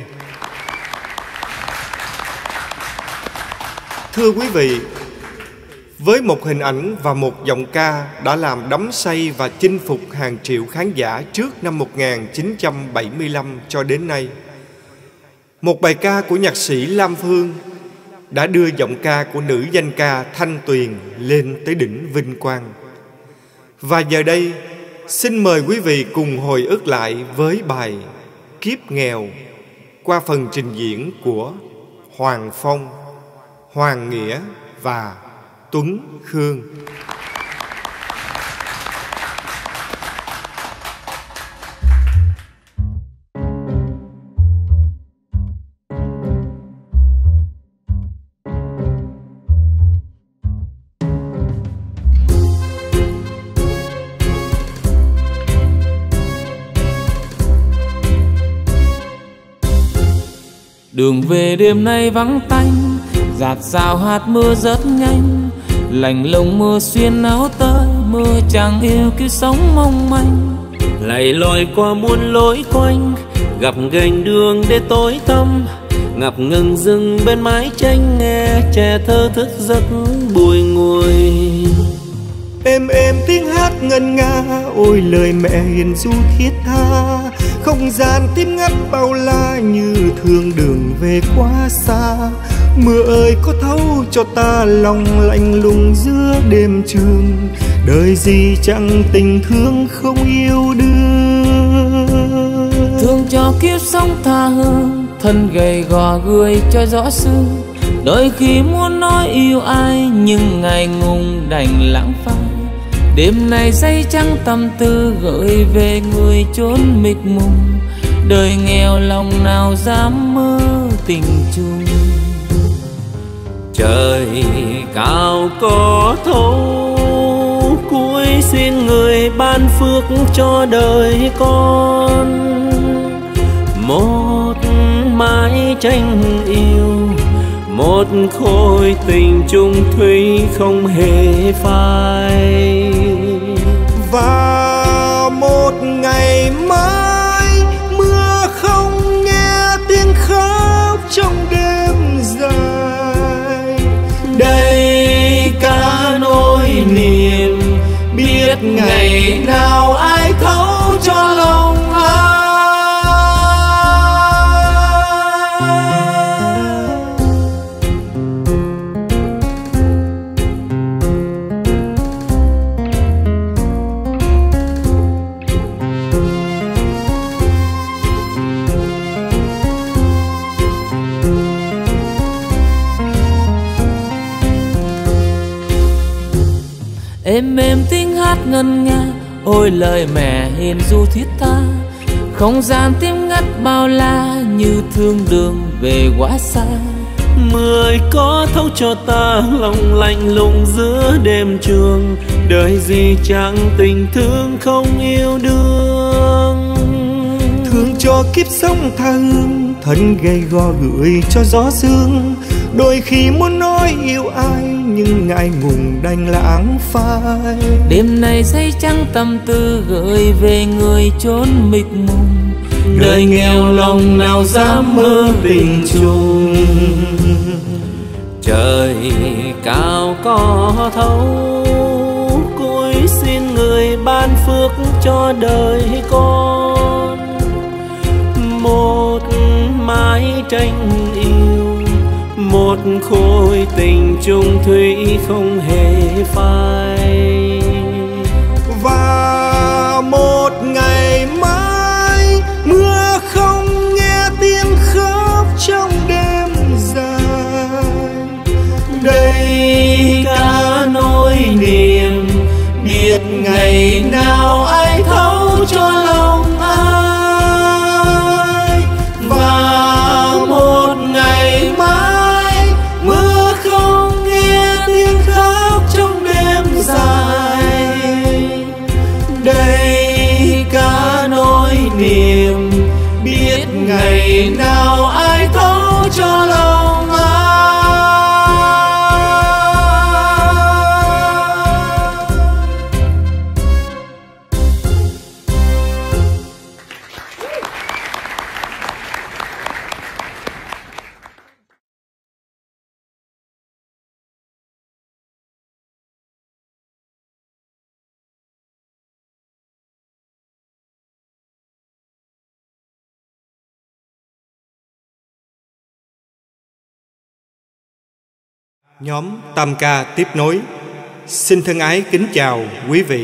Thưa quý vị, với một hình ảnh và một giọng ca đã làm đắm say và chinh phục hàng triệu khán giả trước năm một nghìn chín trăm bảy mươi lăm cho đến nay, một bài ca của nhạc sĩ Lam Phương đã đưa giọng ca của nữ danh ca Thanh Tuyền lên tới đỉnh vinh quang. Và giờ đây, xin mời quý vị cùng hồi ức lại với bài Kiếp Nghèo qua phần trình diễn của Hoàng Phong, Hoàng Nghĩa và Tuấn Khương. Đường về đêm nay vắng tanh, giạt rào hạt mưa rất nhanh, lạnh lùng mưa xuyên áo tới, mưa chẳng yêu cứ sống mong manh. Lầy lội qua muôn lối quanh, gặp gành đường để tối tăm, ngập ngừng rừng bên mái tranh, nghe trẻ thơ thức giấc bùi ngùi. Êm êm tiếng hát ngân nga, ôi lời mẹ hiền du thiết tha, không gian tím ngắt bao la như thương đường về quá xa. Mưa ơi có thấu cho ta lòng lạnh lùng giữa đêm trường, đời gì chẳng tình thương không yêu đương. Thương cho kiếp sống tha hương, thân gầy gò người cho rõ xương, đôi khi muốn nói yêu ai nhưng ngại ngùng đành lãng phai. Đêm nay say trắng tâm tư gửi về người chốn mịt mùng, đời nghèo lòng nào dám mơ tình chung. Trời cao có thấu, cuối xin người ban phước cho đời con. Một mái tranh yêu, một khối tình chung thủy không hề phai. Và một ngày mai mưa không nghe tiếng khóc trong đêm dài. Đây cả nỗi niềm, biết ngày nào ai thấu cho lòng ai. êm êm tiếng hát ngân nga. Ôi lời mẹ hiền ru thiết tha, không gian tím ngắt bao la như thương đường về quá xa. Mười có thấu cho ta lòng lạnh lùng giữa đêm trường, đời gì chẳng tình thương không yêu đương. Thương cho kiếp sống tha hương, thân gầy gò gửi cho gió sương. Đôi khi muốn nói yêu ai nhưng ngại ngùng đành lãng phai. Đêm này say trắng tâm tư gửi về người chốn mịt mùng, đời nghèo lòng nào dám mơ tình chung. Trời cao có thấu, cúi xin người ban phước cho đời con. Một mái tranh yêu, một khối tình chung thủy không hề phai. Và một ngày mai mưa không nghe tiếng khóc trong đêm dài. Đây cả nỗi niềm, biết ngày nào ai thấu cho lòng ai. Và một ngày mai mưa không nghe tiếng khóc trong đêm dài. Đây cả nỗi niềm, biết ngày nào ai thấu cho lòng ai. Nhóm Tam Ca tiếp nối xin thân ái kính chào quý vị.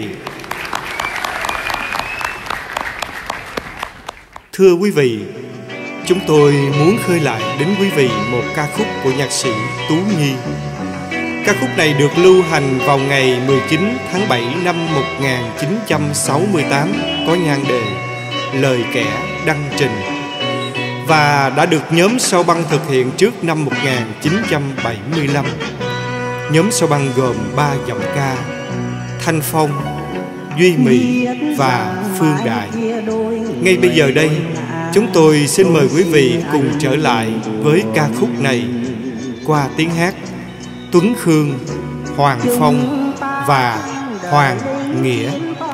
Thưa quý vị, chúng tôi muốn khơi lại đến quý vị một ca khúc của nhạc sĩ Tú Nhi. Ca khúc này được lưu hành vào ngày mười chín tháng bảy năm một nghìn chín trăm sáu mươi tám, có nhan đề Lời Kẻ Đăng Trình, và đã được nhóm Sao Băng thực hiện trước năm một nghìn chín trăm bảy mươi lăm. Nhóm Sao Băng gồm ba giọng ca: Thanh Phong, Duy Mỹ và Phương Đại. Ngay bây giờ đây, chúng tôi xin mời quý vị cùng trở lại với ca khúc này qua tiếng hát Tuấn Khương, Hoàng Phong và Hoàng Nghĩa.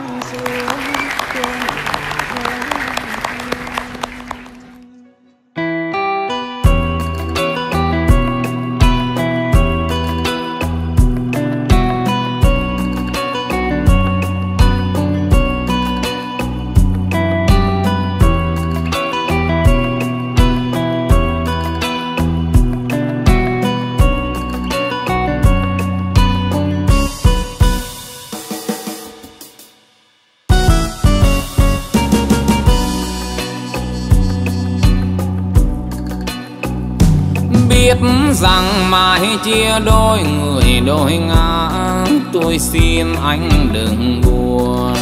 Biết rằng mai chia đôi người đôi ngã, tôi xin anh đừng buồn.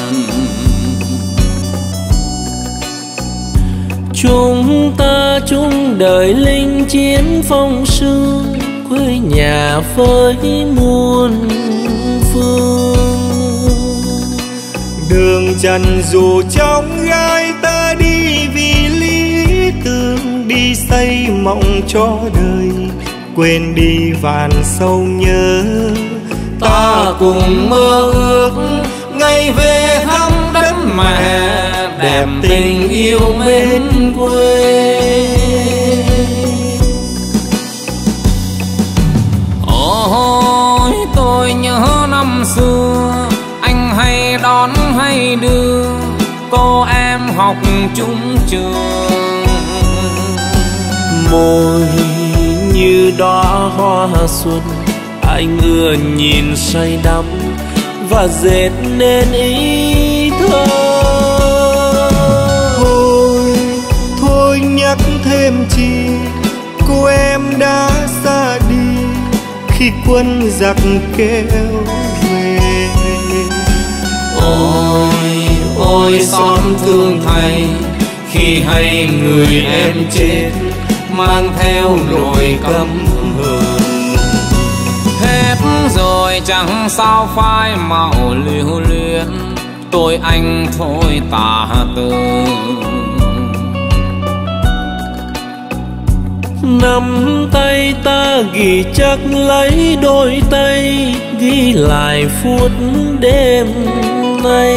Chúng ta chung đời linh chiến phong sương, quê nhà với muôn phương. Đường trần dù trong gai ta đi vì lý tưởng, đi xây mộng cho đời, quên đi vàn sâu nhớ. Ta cùng mơ ước ngày về thăm đất mẹ, đẹp tình yêu mến quê. Ôi tôi nhớ năm xưa, anh hay đón hay đưa cô em học chung trường. Môi như đóa hoa xuân, anh ưa nhìn say đắm và dệt nên ý thơ. Thôi, thôi nhắc thêm chi, cô em đã xa đi khi quân giặc kéo về. Ôi xót thương thầy khi hay người em chết, mang theo nỗi căm hờn. Hết rồi chẳng sao phai màu lưu luyến, tôi anh thôi tà từ. Nắm tay ta ghi chắc lấy đôi tay, ghi lại phút đêm nay.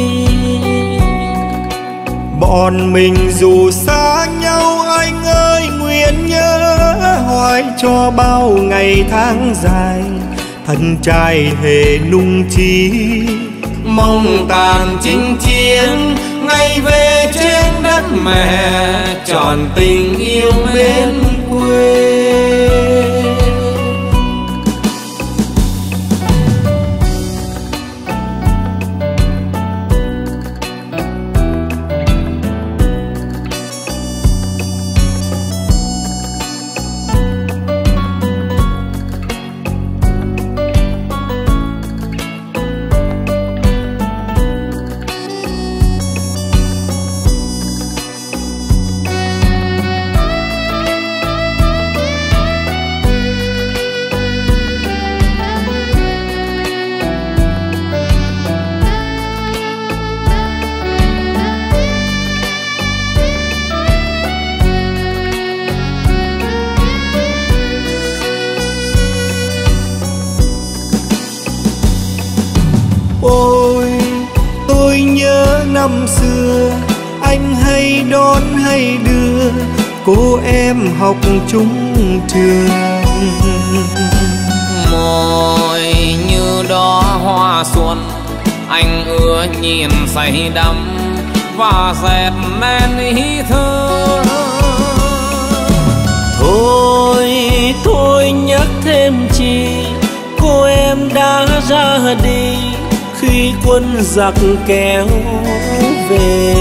Bọn mình dù xa nhau anh ơi nguyện nhớ hoài cho bao ngày tháng dài, thân trai hề nung chi. Mong tàn chinh chiến ngày về trên đất mẹ, tròn tình yêu mến quê. Ôi tôi nhớ năm xưa anh hay đón hay đưa cô em học chung trường. Môi như đóa hoa xuân anh ưa nhìn say đắm và dệt nên ý thơ. Thôi thôi nhắc thêm chi, cô em đã ra đi khi quân giặc kéo về.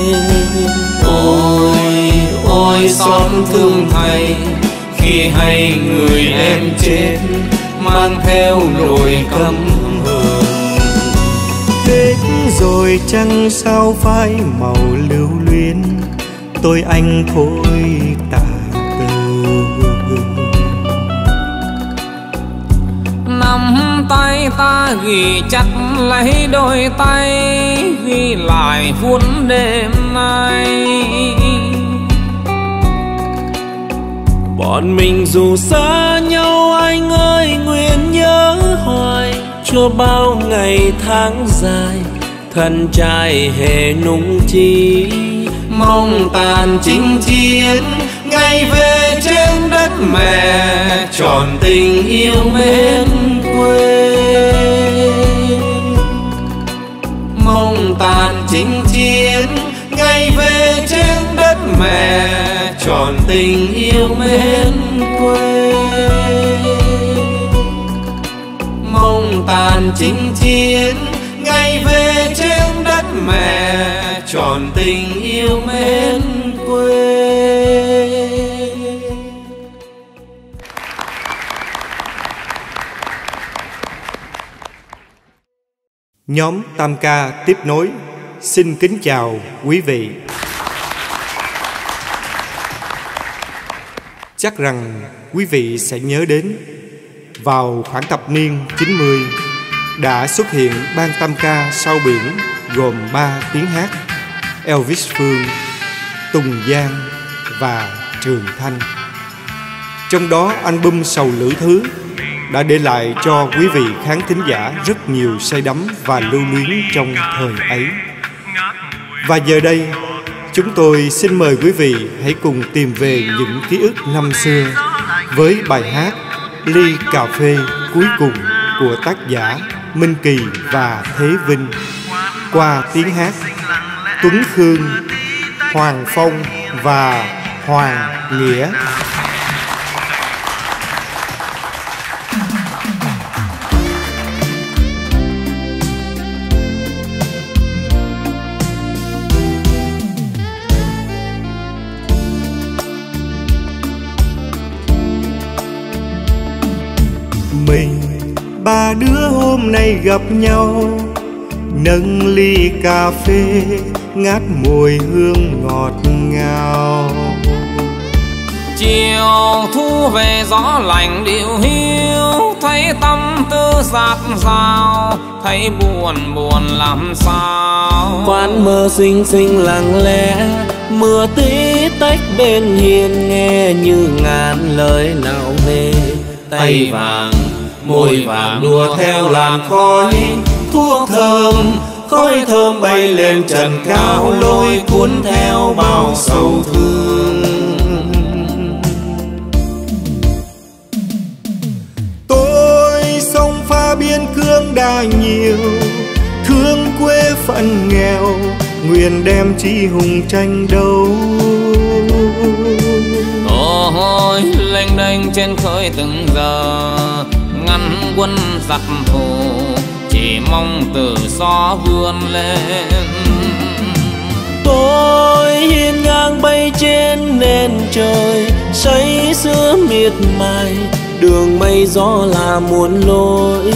Ôi ôi xót thương thầy khi hay người em chết, mang theo nỗi căm hờn. Hết rồi chẳng sao phai màu lưu luyến, tôi anh thôi tà từ. Nắm tay ta ghi chặt lấy đôi tay, ghi lại phút đêm nay. Bọn mình dù xa nhau anh ơi nguyện nhớ hoài cho bao ngày tháng dài, thân trai hề nung chi. Mong tàn chinh chiến ngày về trên đất mẹ, tròn tình yêu mến quê. Mong tàn chinh chiến ngày về trên đất mẹ, tròn tình yêu mến quê. Mong tàn chinh chiến ngày về trên đất mẹ, tròn tình yêu mến quê. Nhóm Tam Ca tiếp nối xin kính chào quý vị. Chắc rằng quý vị sẽ nhớ đến vào khoảng thập niên chín mươi đã xuất hiện ban tam ca sao biển gồm ba tiếng hát: Elvis Phương, Tùng Giang và Trường Thanh. Trong đó album Sầu Lữ Thứ đã để lại cho quý vị khán thính giả rất nhiều say đắm và lưu luyến trong thời ấy. Và giờ đây, chúng tôi xin mời quý vị hãy cùng tìm về những ký ức năm xưa với bài hát Ly Cà Phê Cuối Cùng của tác giả Minh Kỳ và Thế Vinh, qua tiếng hát Tuấn Khương, Hoàng Phong và Hoàng Nghĩa. Mình ba đứa hôm nay gặp nhau, nâng ly cà phê ngát mùi hương ngọt ngào. Chiều thu về gió lạnh điệu hiu, thấy tâm tư dạt dào, thấy buồn buồn làm sao. Quán mơ xinh xinh lặng lẽ, mưa tí tách bên hiên, nghe như ngàn lời nào nề. Tay vàng môi vàng đùa theo làn khói thuốc thơm, khói thơm bay lên trần cao, lôi cuốn theo bao sầu thương. Tôi sông pha biên cương đã nhiều, thương quê phận nghèo, nguyện đem chi hùng tranh đấu. Ôi lênh đênh trên khơi từng giờ, ngăn quân giặc thù, chỉ mong tự do vươn lên. Tôi hiên ngang bay trên nền trời, say sưa miệt mài, đường mây gió là muôn lối.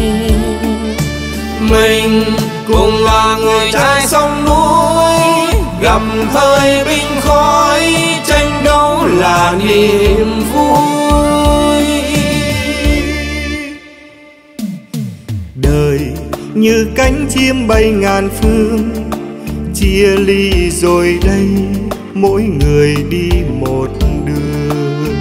Mình cùng là người trai sông núi, gặp thời binh khói, tranh đấu là niềm vui. Đời như cánh chim bay ngàn phương, chia ly rồi đây mỗi người đi một đường.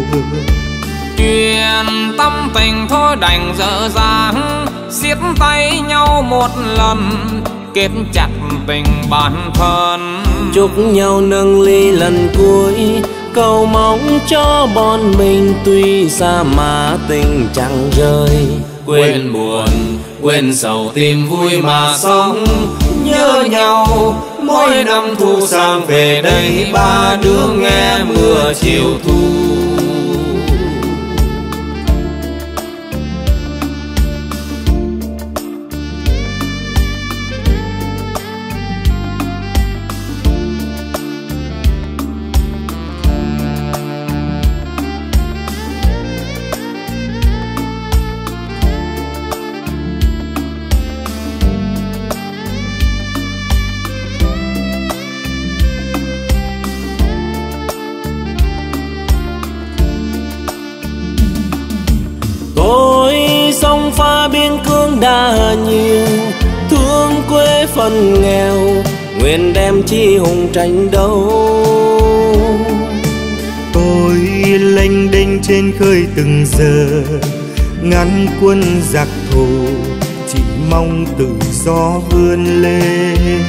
Chuyện tâm tình thôi đành dở dang, siết tay nhau một lần, kết chặt tình bản thân. Chúc nhau nâng ly lần cuối, cầu mong cho bọn mình tuy xa mà tình chẳng rơi. Quên buồn, quên sầu tìm vui mà sống, nhớ nhau mỗi năm thu sang về đây, ba đứa nghe mưa chiều thu. Sông pha biên cương đã nhiều, thương quê phần nghèo, nguyện đem chi hùng tranh đấu. Tôi lênh đênh trên khơi từng giờ, ngăn quân giặc thù, chỉ mong tự do vươn lên.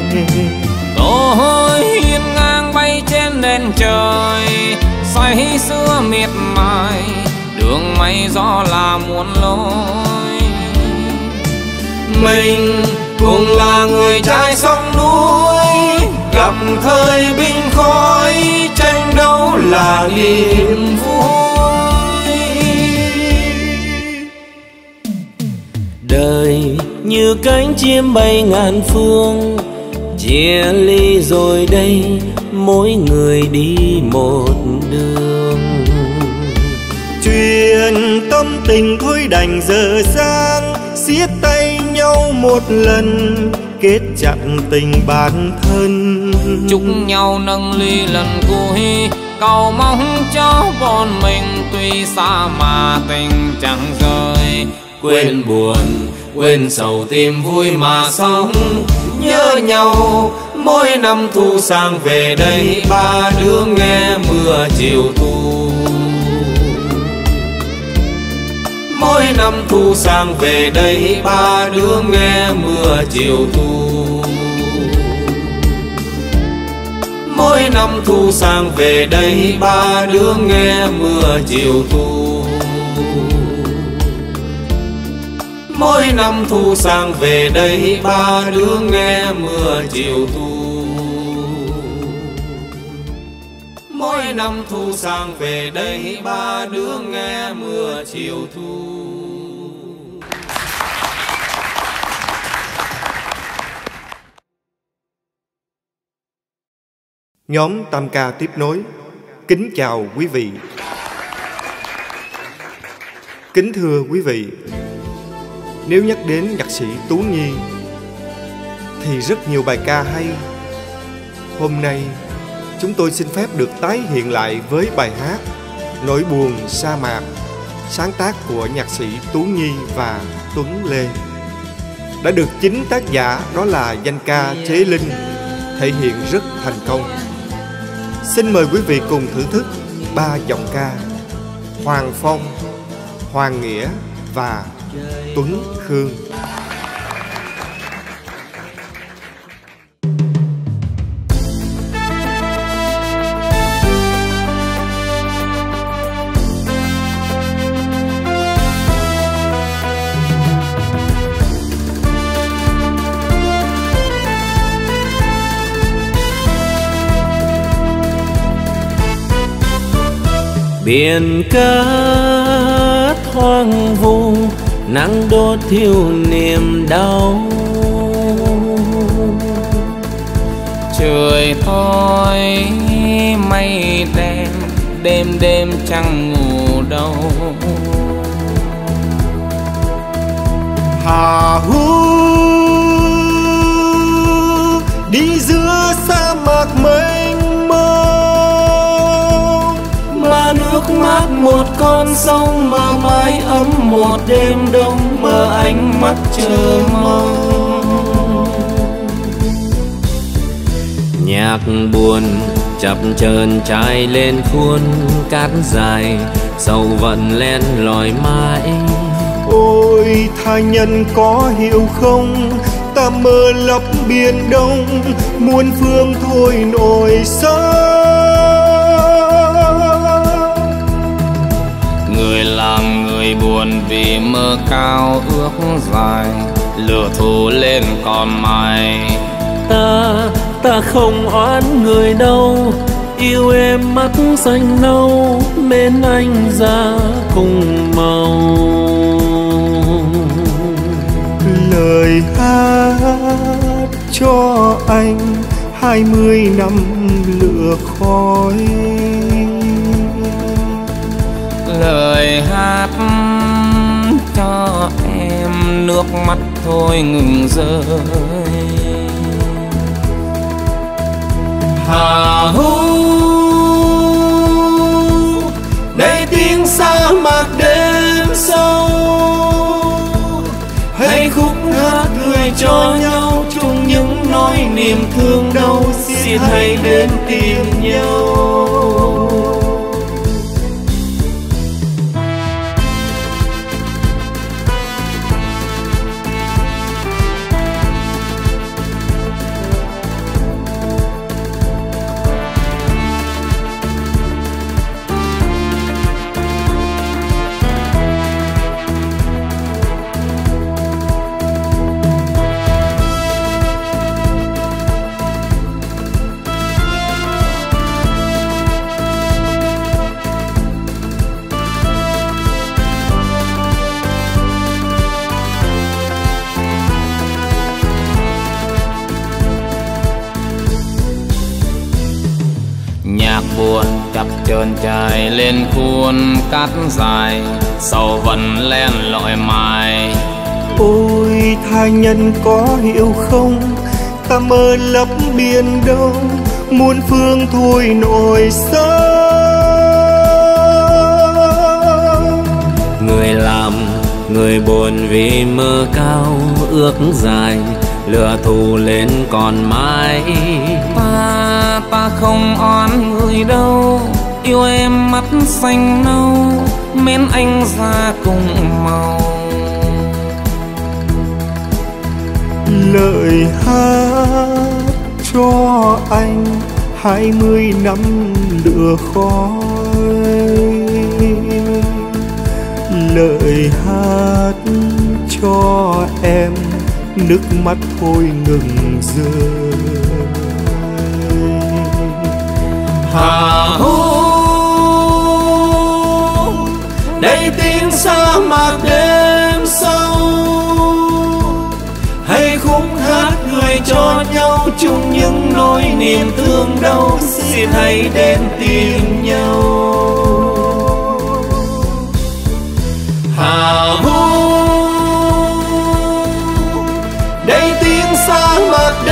Tôi hiên ngang bay trên nền trời, say sưa miệt mài, đường mây gió là muôn lối. Mình cùng là người trai sông núi, gặp thời binh khói, tranh đấu là niềm vui. Đời như cánh chim bay ngàn phương, chia ly rồi đây mỗi người đi một đường. Chuyện tâm tình thôi đành dở dang, siết tay nhau một lần, kết chặt tình bản thân. Chúc nhau nâng ly lần cuối, cầu mong cho bọn mình tuy xa mà tình chẳng rời. Quên buồn, quên sầu tìm vui mà sống, nhớ nhau mỗi năm thu sang về đây, ba đứa nghe mưa chiều thu. Mỗi năm thu sang về đây, ba đứa nghe mưa chiều thu. Mỗi năm thu sang về đây, ba đứa nghe mưa chiều thu. Mỗi năm thu sang về đây, ba đứa nghe mưa chiều thu. Mỗi năm thu sang về đây, ba đứa nghe mưa chiều thu. Nhóm Tam Ca tiếp nối kính chào quý vị. Kính thưa quý vị, nếu nhắc đến nhạc sĩ Tú Nhi thì rất nhiều bài ca hay. Hôm nay chúng tôi xin phép được tái hiện lại với bài hát Nỗi buồn sa mạc, sáng tác của nhạc sĩ Tú Nhi và Tuấn Lê, đã được chính tác giả đó là danh ca Chế Linh thể hiện rất thành công. Xin mời quý vị cùng thưởng thức ba giọng ca Hoàng Phong, Hoàng Nghĩa và Tuấn Khương. Biển cát hoang vu, nắng đốt thiêu niềm đau. Trời tối mây đen, đêm đêm chẳng ngủ đâu. Hà hú đi giữa sa mạc mênh mông, mà nước mắt một con sông mơ mãi ấm một đêm đông, mơ ánh mắt chờ mong. Nhạc buồn chập chờn trải lên khuôn cát dài, sầu vận len lỏi mãi. Ôi tha nhân có hiểu không, ta mơ lấp biển đông, muôn phương thôi nổi sóng. Người làm người buồn vì mơ cao ước dài, lửa thù lên còn mãi. Ta, ta không oán người đâu, yêu em mắt xanh nâu, mến anh da cùng màu. Lời hát cho anh hai mươi năm lửa khói, lời hát cho em nước mắt thôi ngừng rơi. Hà hú đây tiếng sa mạc đêm sâu, hãy khúc hát người cho nhau chung những nỗi niềm thương đau, xin hãy đến tìm nhau. Nhạc buồn chập chờn trải lên khuôn cát dài, sầu vẫn len lỏi mãi. Ôi tha nhân có hiểu không, ta mơ lấp biển đông, muôn phương thôi nổi sóng. Người làm người buồn vì mơ cao ước dài, lửa thù lên còn mãi. Ta, ta không oán người đâu, yêu em mắt xanh nâu, mến anh da cùng màu. Lời hát cho anh hai mươi năm lửa khói, lời hát cho em nước mắt thôi ngừng rơi. Hà hú đây tiếng sa mạc đêm sâu, hãy khúc hát người cho nhau chung những nỗi niềm thương đau, xin hãy đến tìm nhau. Hà hú đây tiếng sa mạc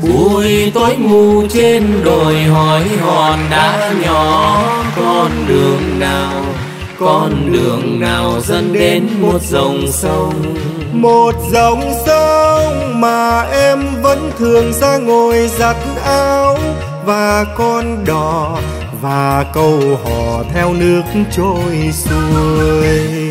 Buổi tối mù trên đồi hỏi hòn đá nhỏ, con đường nào, con đường nào dẫn đến một dòng sông. Một dòng sông mà em vẫn thường ra ngồi giặt áo, và con đò và câu hò theo nước trôi xuôi.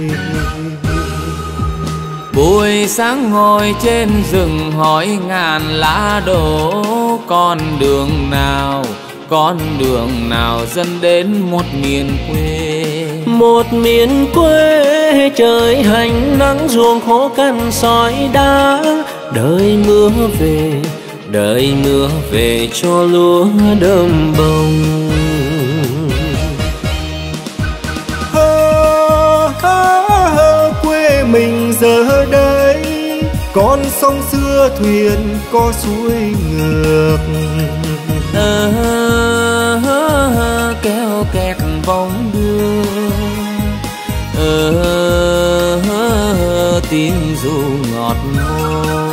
Buổi sáng ngồi trên rừng hỏi ngàn lá đổ, con đường nào, con đường nào dẫn đến một miền quê. Một miền quê trời hành nắng ruộng khô cằn sỏi đá, đợi mưa về, đợi mưa về cho lúa đơm bông. Hơ, hơ, hơ, quê mình giờ đây, con sông xưa thuyền có suối ngược. Ờ, hơ, hơ, kéo kẹt bóng đưa. Ờ, hơ, hơ, tiếng ru ngọt ngào.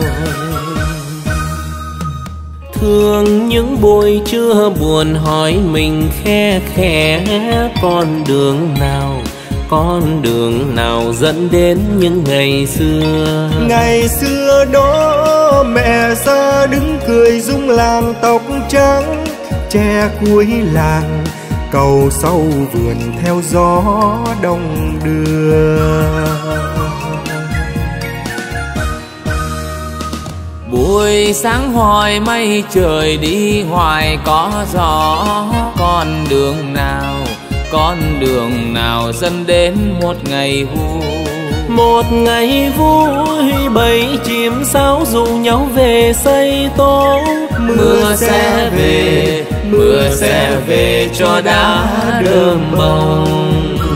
Thường những buổi trưa buồn hỏi mình khe khẽ, con đường nào, con đường nào dẫn đến những ngày xưa. Ngày xưa đó mẹ ra đứng cười rung làn tóc trắng, tre cuối làng cầu sau vườn theo gió đông đưa. Buổi sáng hỏi mây trời đi hoài có gió, con đường nào, con đường nào dẫn đến một ngày vui. Một ngày vui bầy chim sáo rủ nhau về xây tổ. Mưa sẽ về, mưa sẽ về cho đá đơm bông.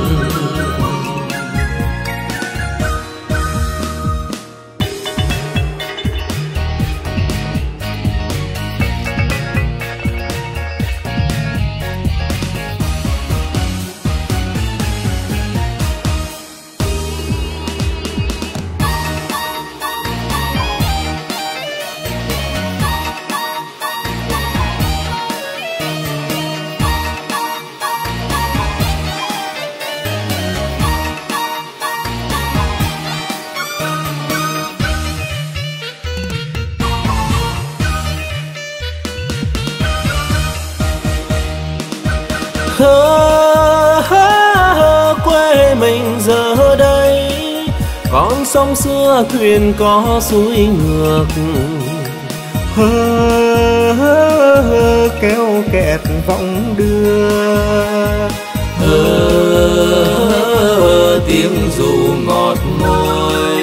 Hơ, hơ, hơ, quê mình giờ đây, con sông xưa thuyền có suối ngược. Hơ, hơ, hơ, kéo kẹt vọng đưa. Hơ, hơ, hơ, tiếng ru ngọt môi.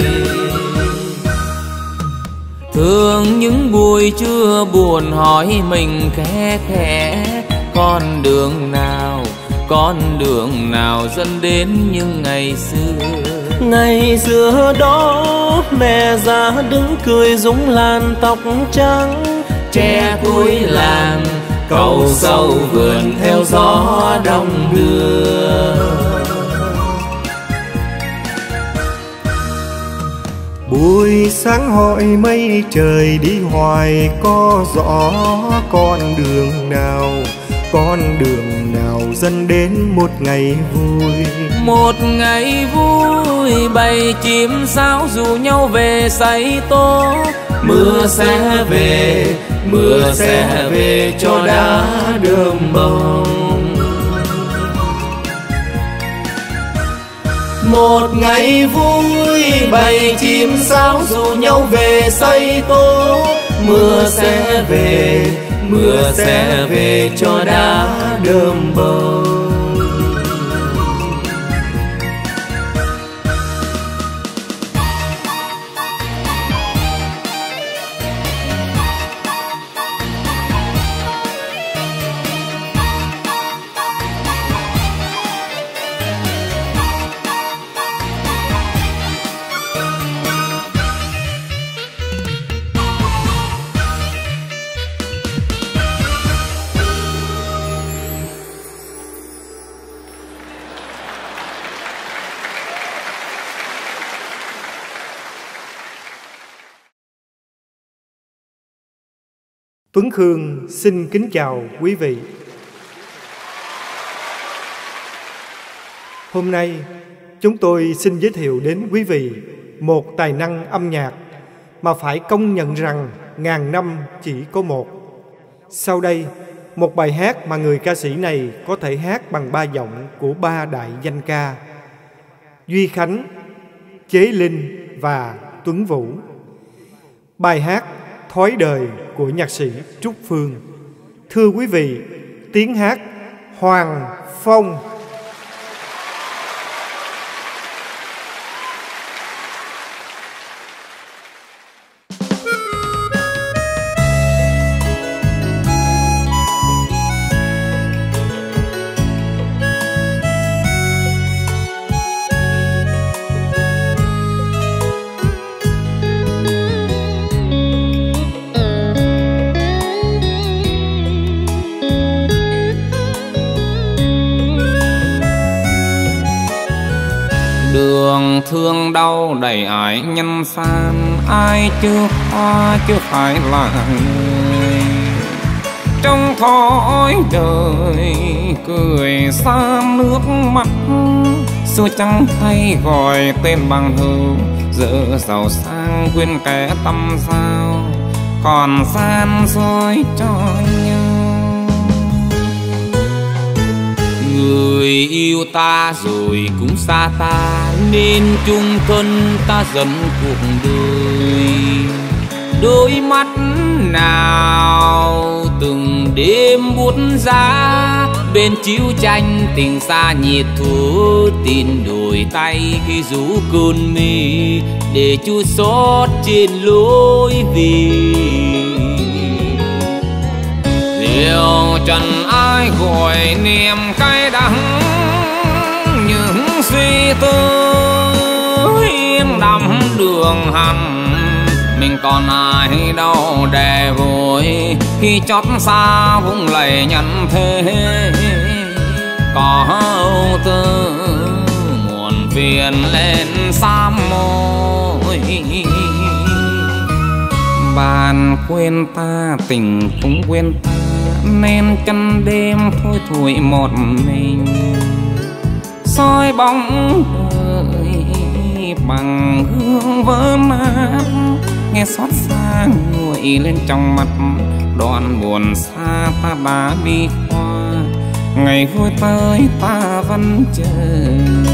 Thường những buổi trưa buồn hỏi mình khẽ khẽ, con đường nào, con đường nào dẫn đến những ngày xưa. Ngày xưa đó mẹ già đứng cười rúng làn tóc trắng, Tre cuối làng cầu sau vườn theo gió đông đưa. Buổi sáng hỏi mây trời đi hoài có rõ, con đường nào, con đường nào dẫn đến một ngày vui. Một ngày vui bầy chim sáo rủ nhau về xây tổ. Mưa sẽ về, mưa sẽ về cho đá đơm bông. Một ngày vui bầy chim sáo rủ nhau về xây tổ. Mưa sẽ về, mưa sẽ về cho đá đơm bông. Tuấn Khương xin kính chào quý vị. Hôm nay, chúng tôi xin giới thiệu đến quý vị một tài năng âm nhạc mà phải công nhận rằng ngàn năm chỉ có một. Sau đây, một bài hát mà người ca sĩ này có thể hát bằng ba giọng của ba đại danh ca: Duy Khánh, Chế Linh và Tuấn Vũ. Bài hát Thói Đời của nhạc sĩ Trúc Phương. Thưa quý vị, tiếng hát Hoàng Phong. Đường thương đau đầy ải nhân gian, ai chưa hoa chưa phải là người. Trong thói đời cười xa nước mắt, xưa chẳng hay gọi tên bằng hữu. Giờ giàu sang quên kẻ tâm giao, còn gian dối cho nhau. Người yêu ta rồi cũng xa ta, nên chung thân ta dần cuộc đời. Đôi mắt nào từng đêm buốt giá, bên chiếu tranh tình xa nhiệt thú. Tin đổi tay khi rủ cơn mê, để chua xót trên lối về. Điều trần ai gọi niềm cay đắng, những suy tư yên đắm đường hằn. Mình còn ai đâu để vội, khi chót xa vung lầy nhận thế. Có âu tư muộn phiền lên xám môi. Bạn quên ta tình cũng quên ta, nên chân đêm thôi thủi một mình. Soi bóng đời bằng gương vỡ nát, nghe xót xa nguội lên trong mắt. Đoạn buồn xa ta đã đi qua, ngày vui tới ta vẫn chờ.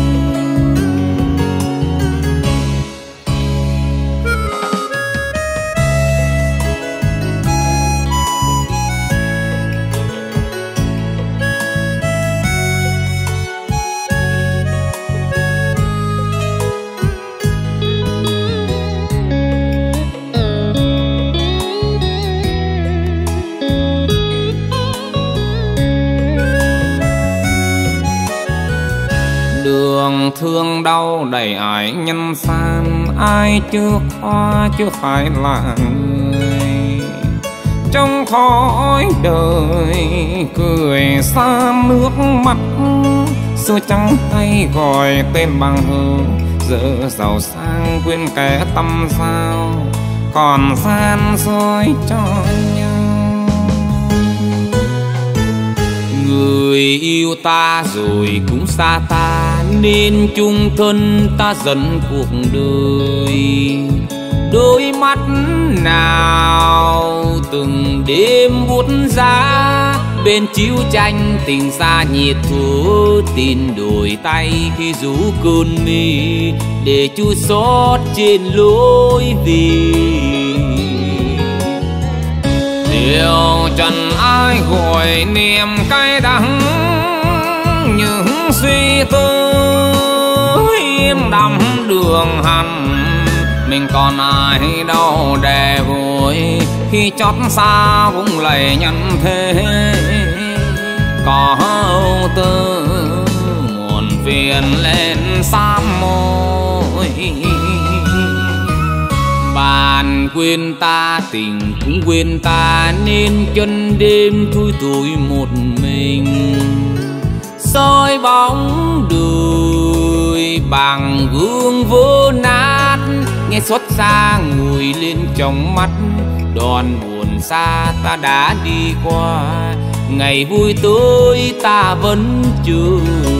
Đường thương đau đầy ải nhân gian, ai chưa qua chưa phải là người. Trong thói đời cười xa nước mắt, xưa chẳng hay gọi tên bằng hữu. Giờ giàu sang quên kẻ tâm giao, còn gian dối cho nhau. Người yêu ta rồi cũng xa ta, nên chung thân ta dần cuộc đời. Đôi mắt nào từng đêm buốt giá, bên chiếu tranh tình xa nhiệt thú. Tin đổi tay khi rủ cơn mê, để chua xót trên lối về. Điều trần ai gọi niềm cay đắng, những suy tư yên đắm đường hằn. Mình còn ai đâu để vội, khi chót xa vung lầy nhận thế. Có âu tư muộn phiền lên xám môi. Bạn quên ta tình cũng quên ta, nên chân đêm thui tủi một mình. Soi bóng đời bằng gương vỡ nát, nghe xót xa ngùi lên trong mắt. Đòn buồn gần xa ta đã đi qua, ngày vui tươi ta vẫn chưa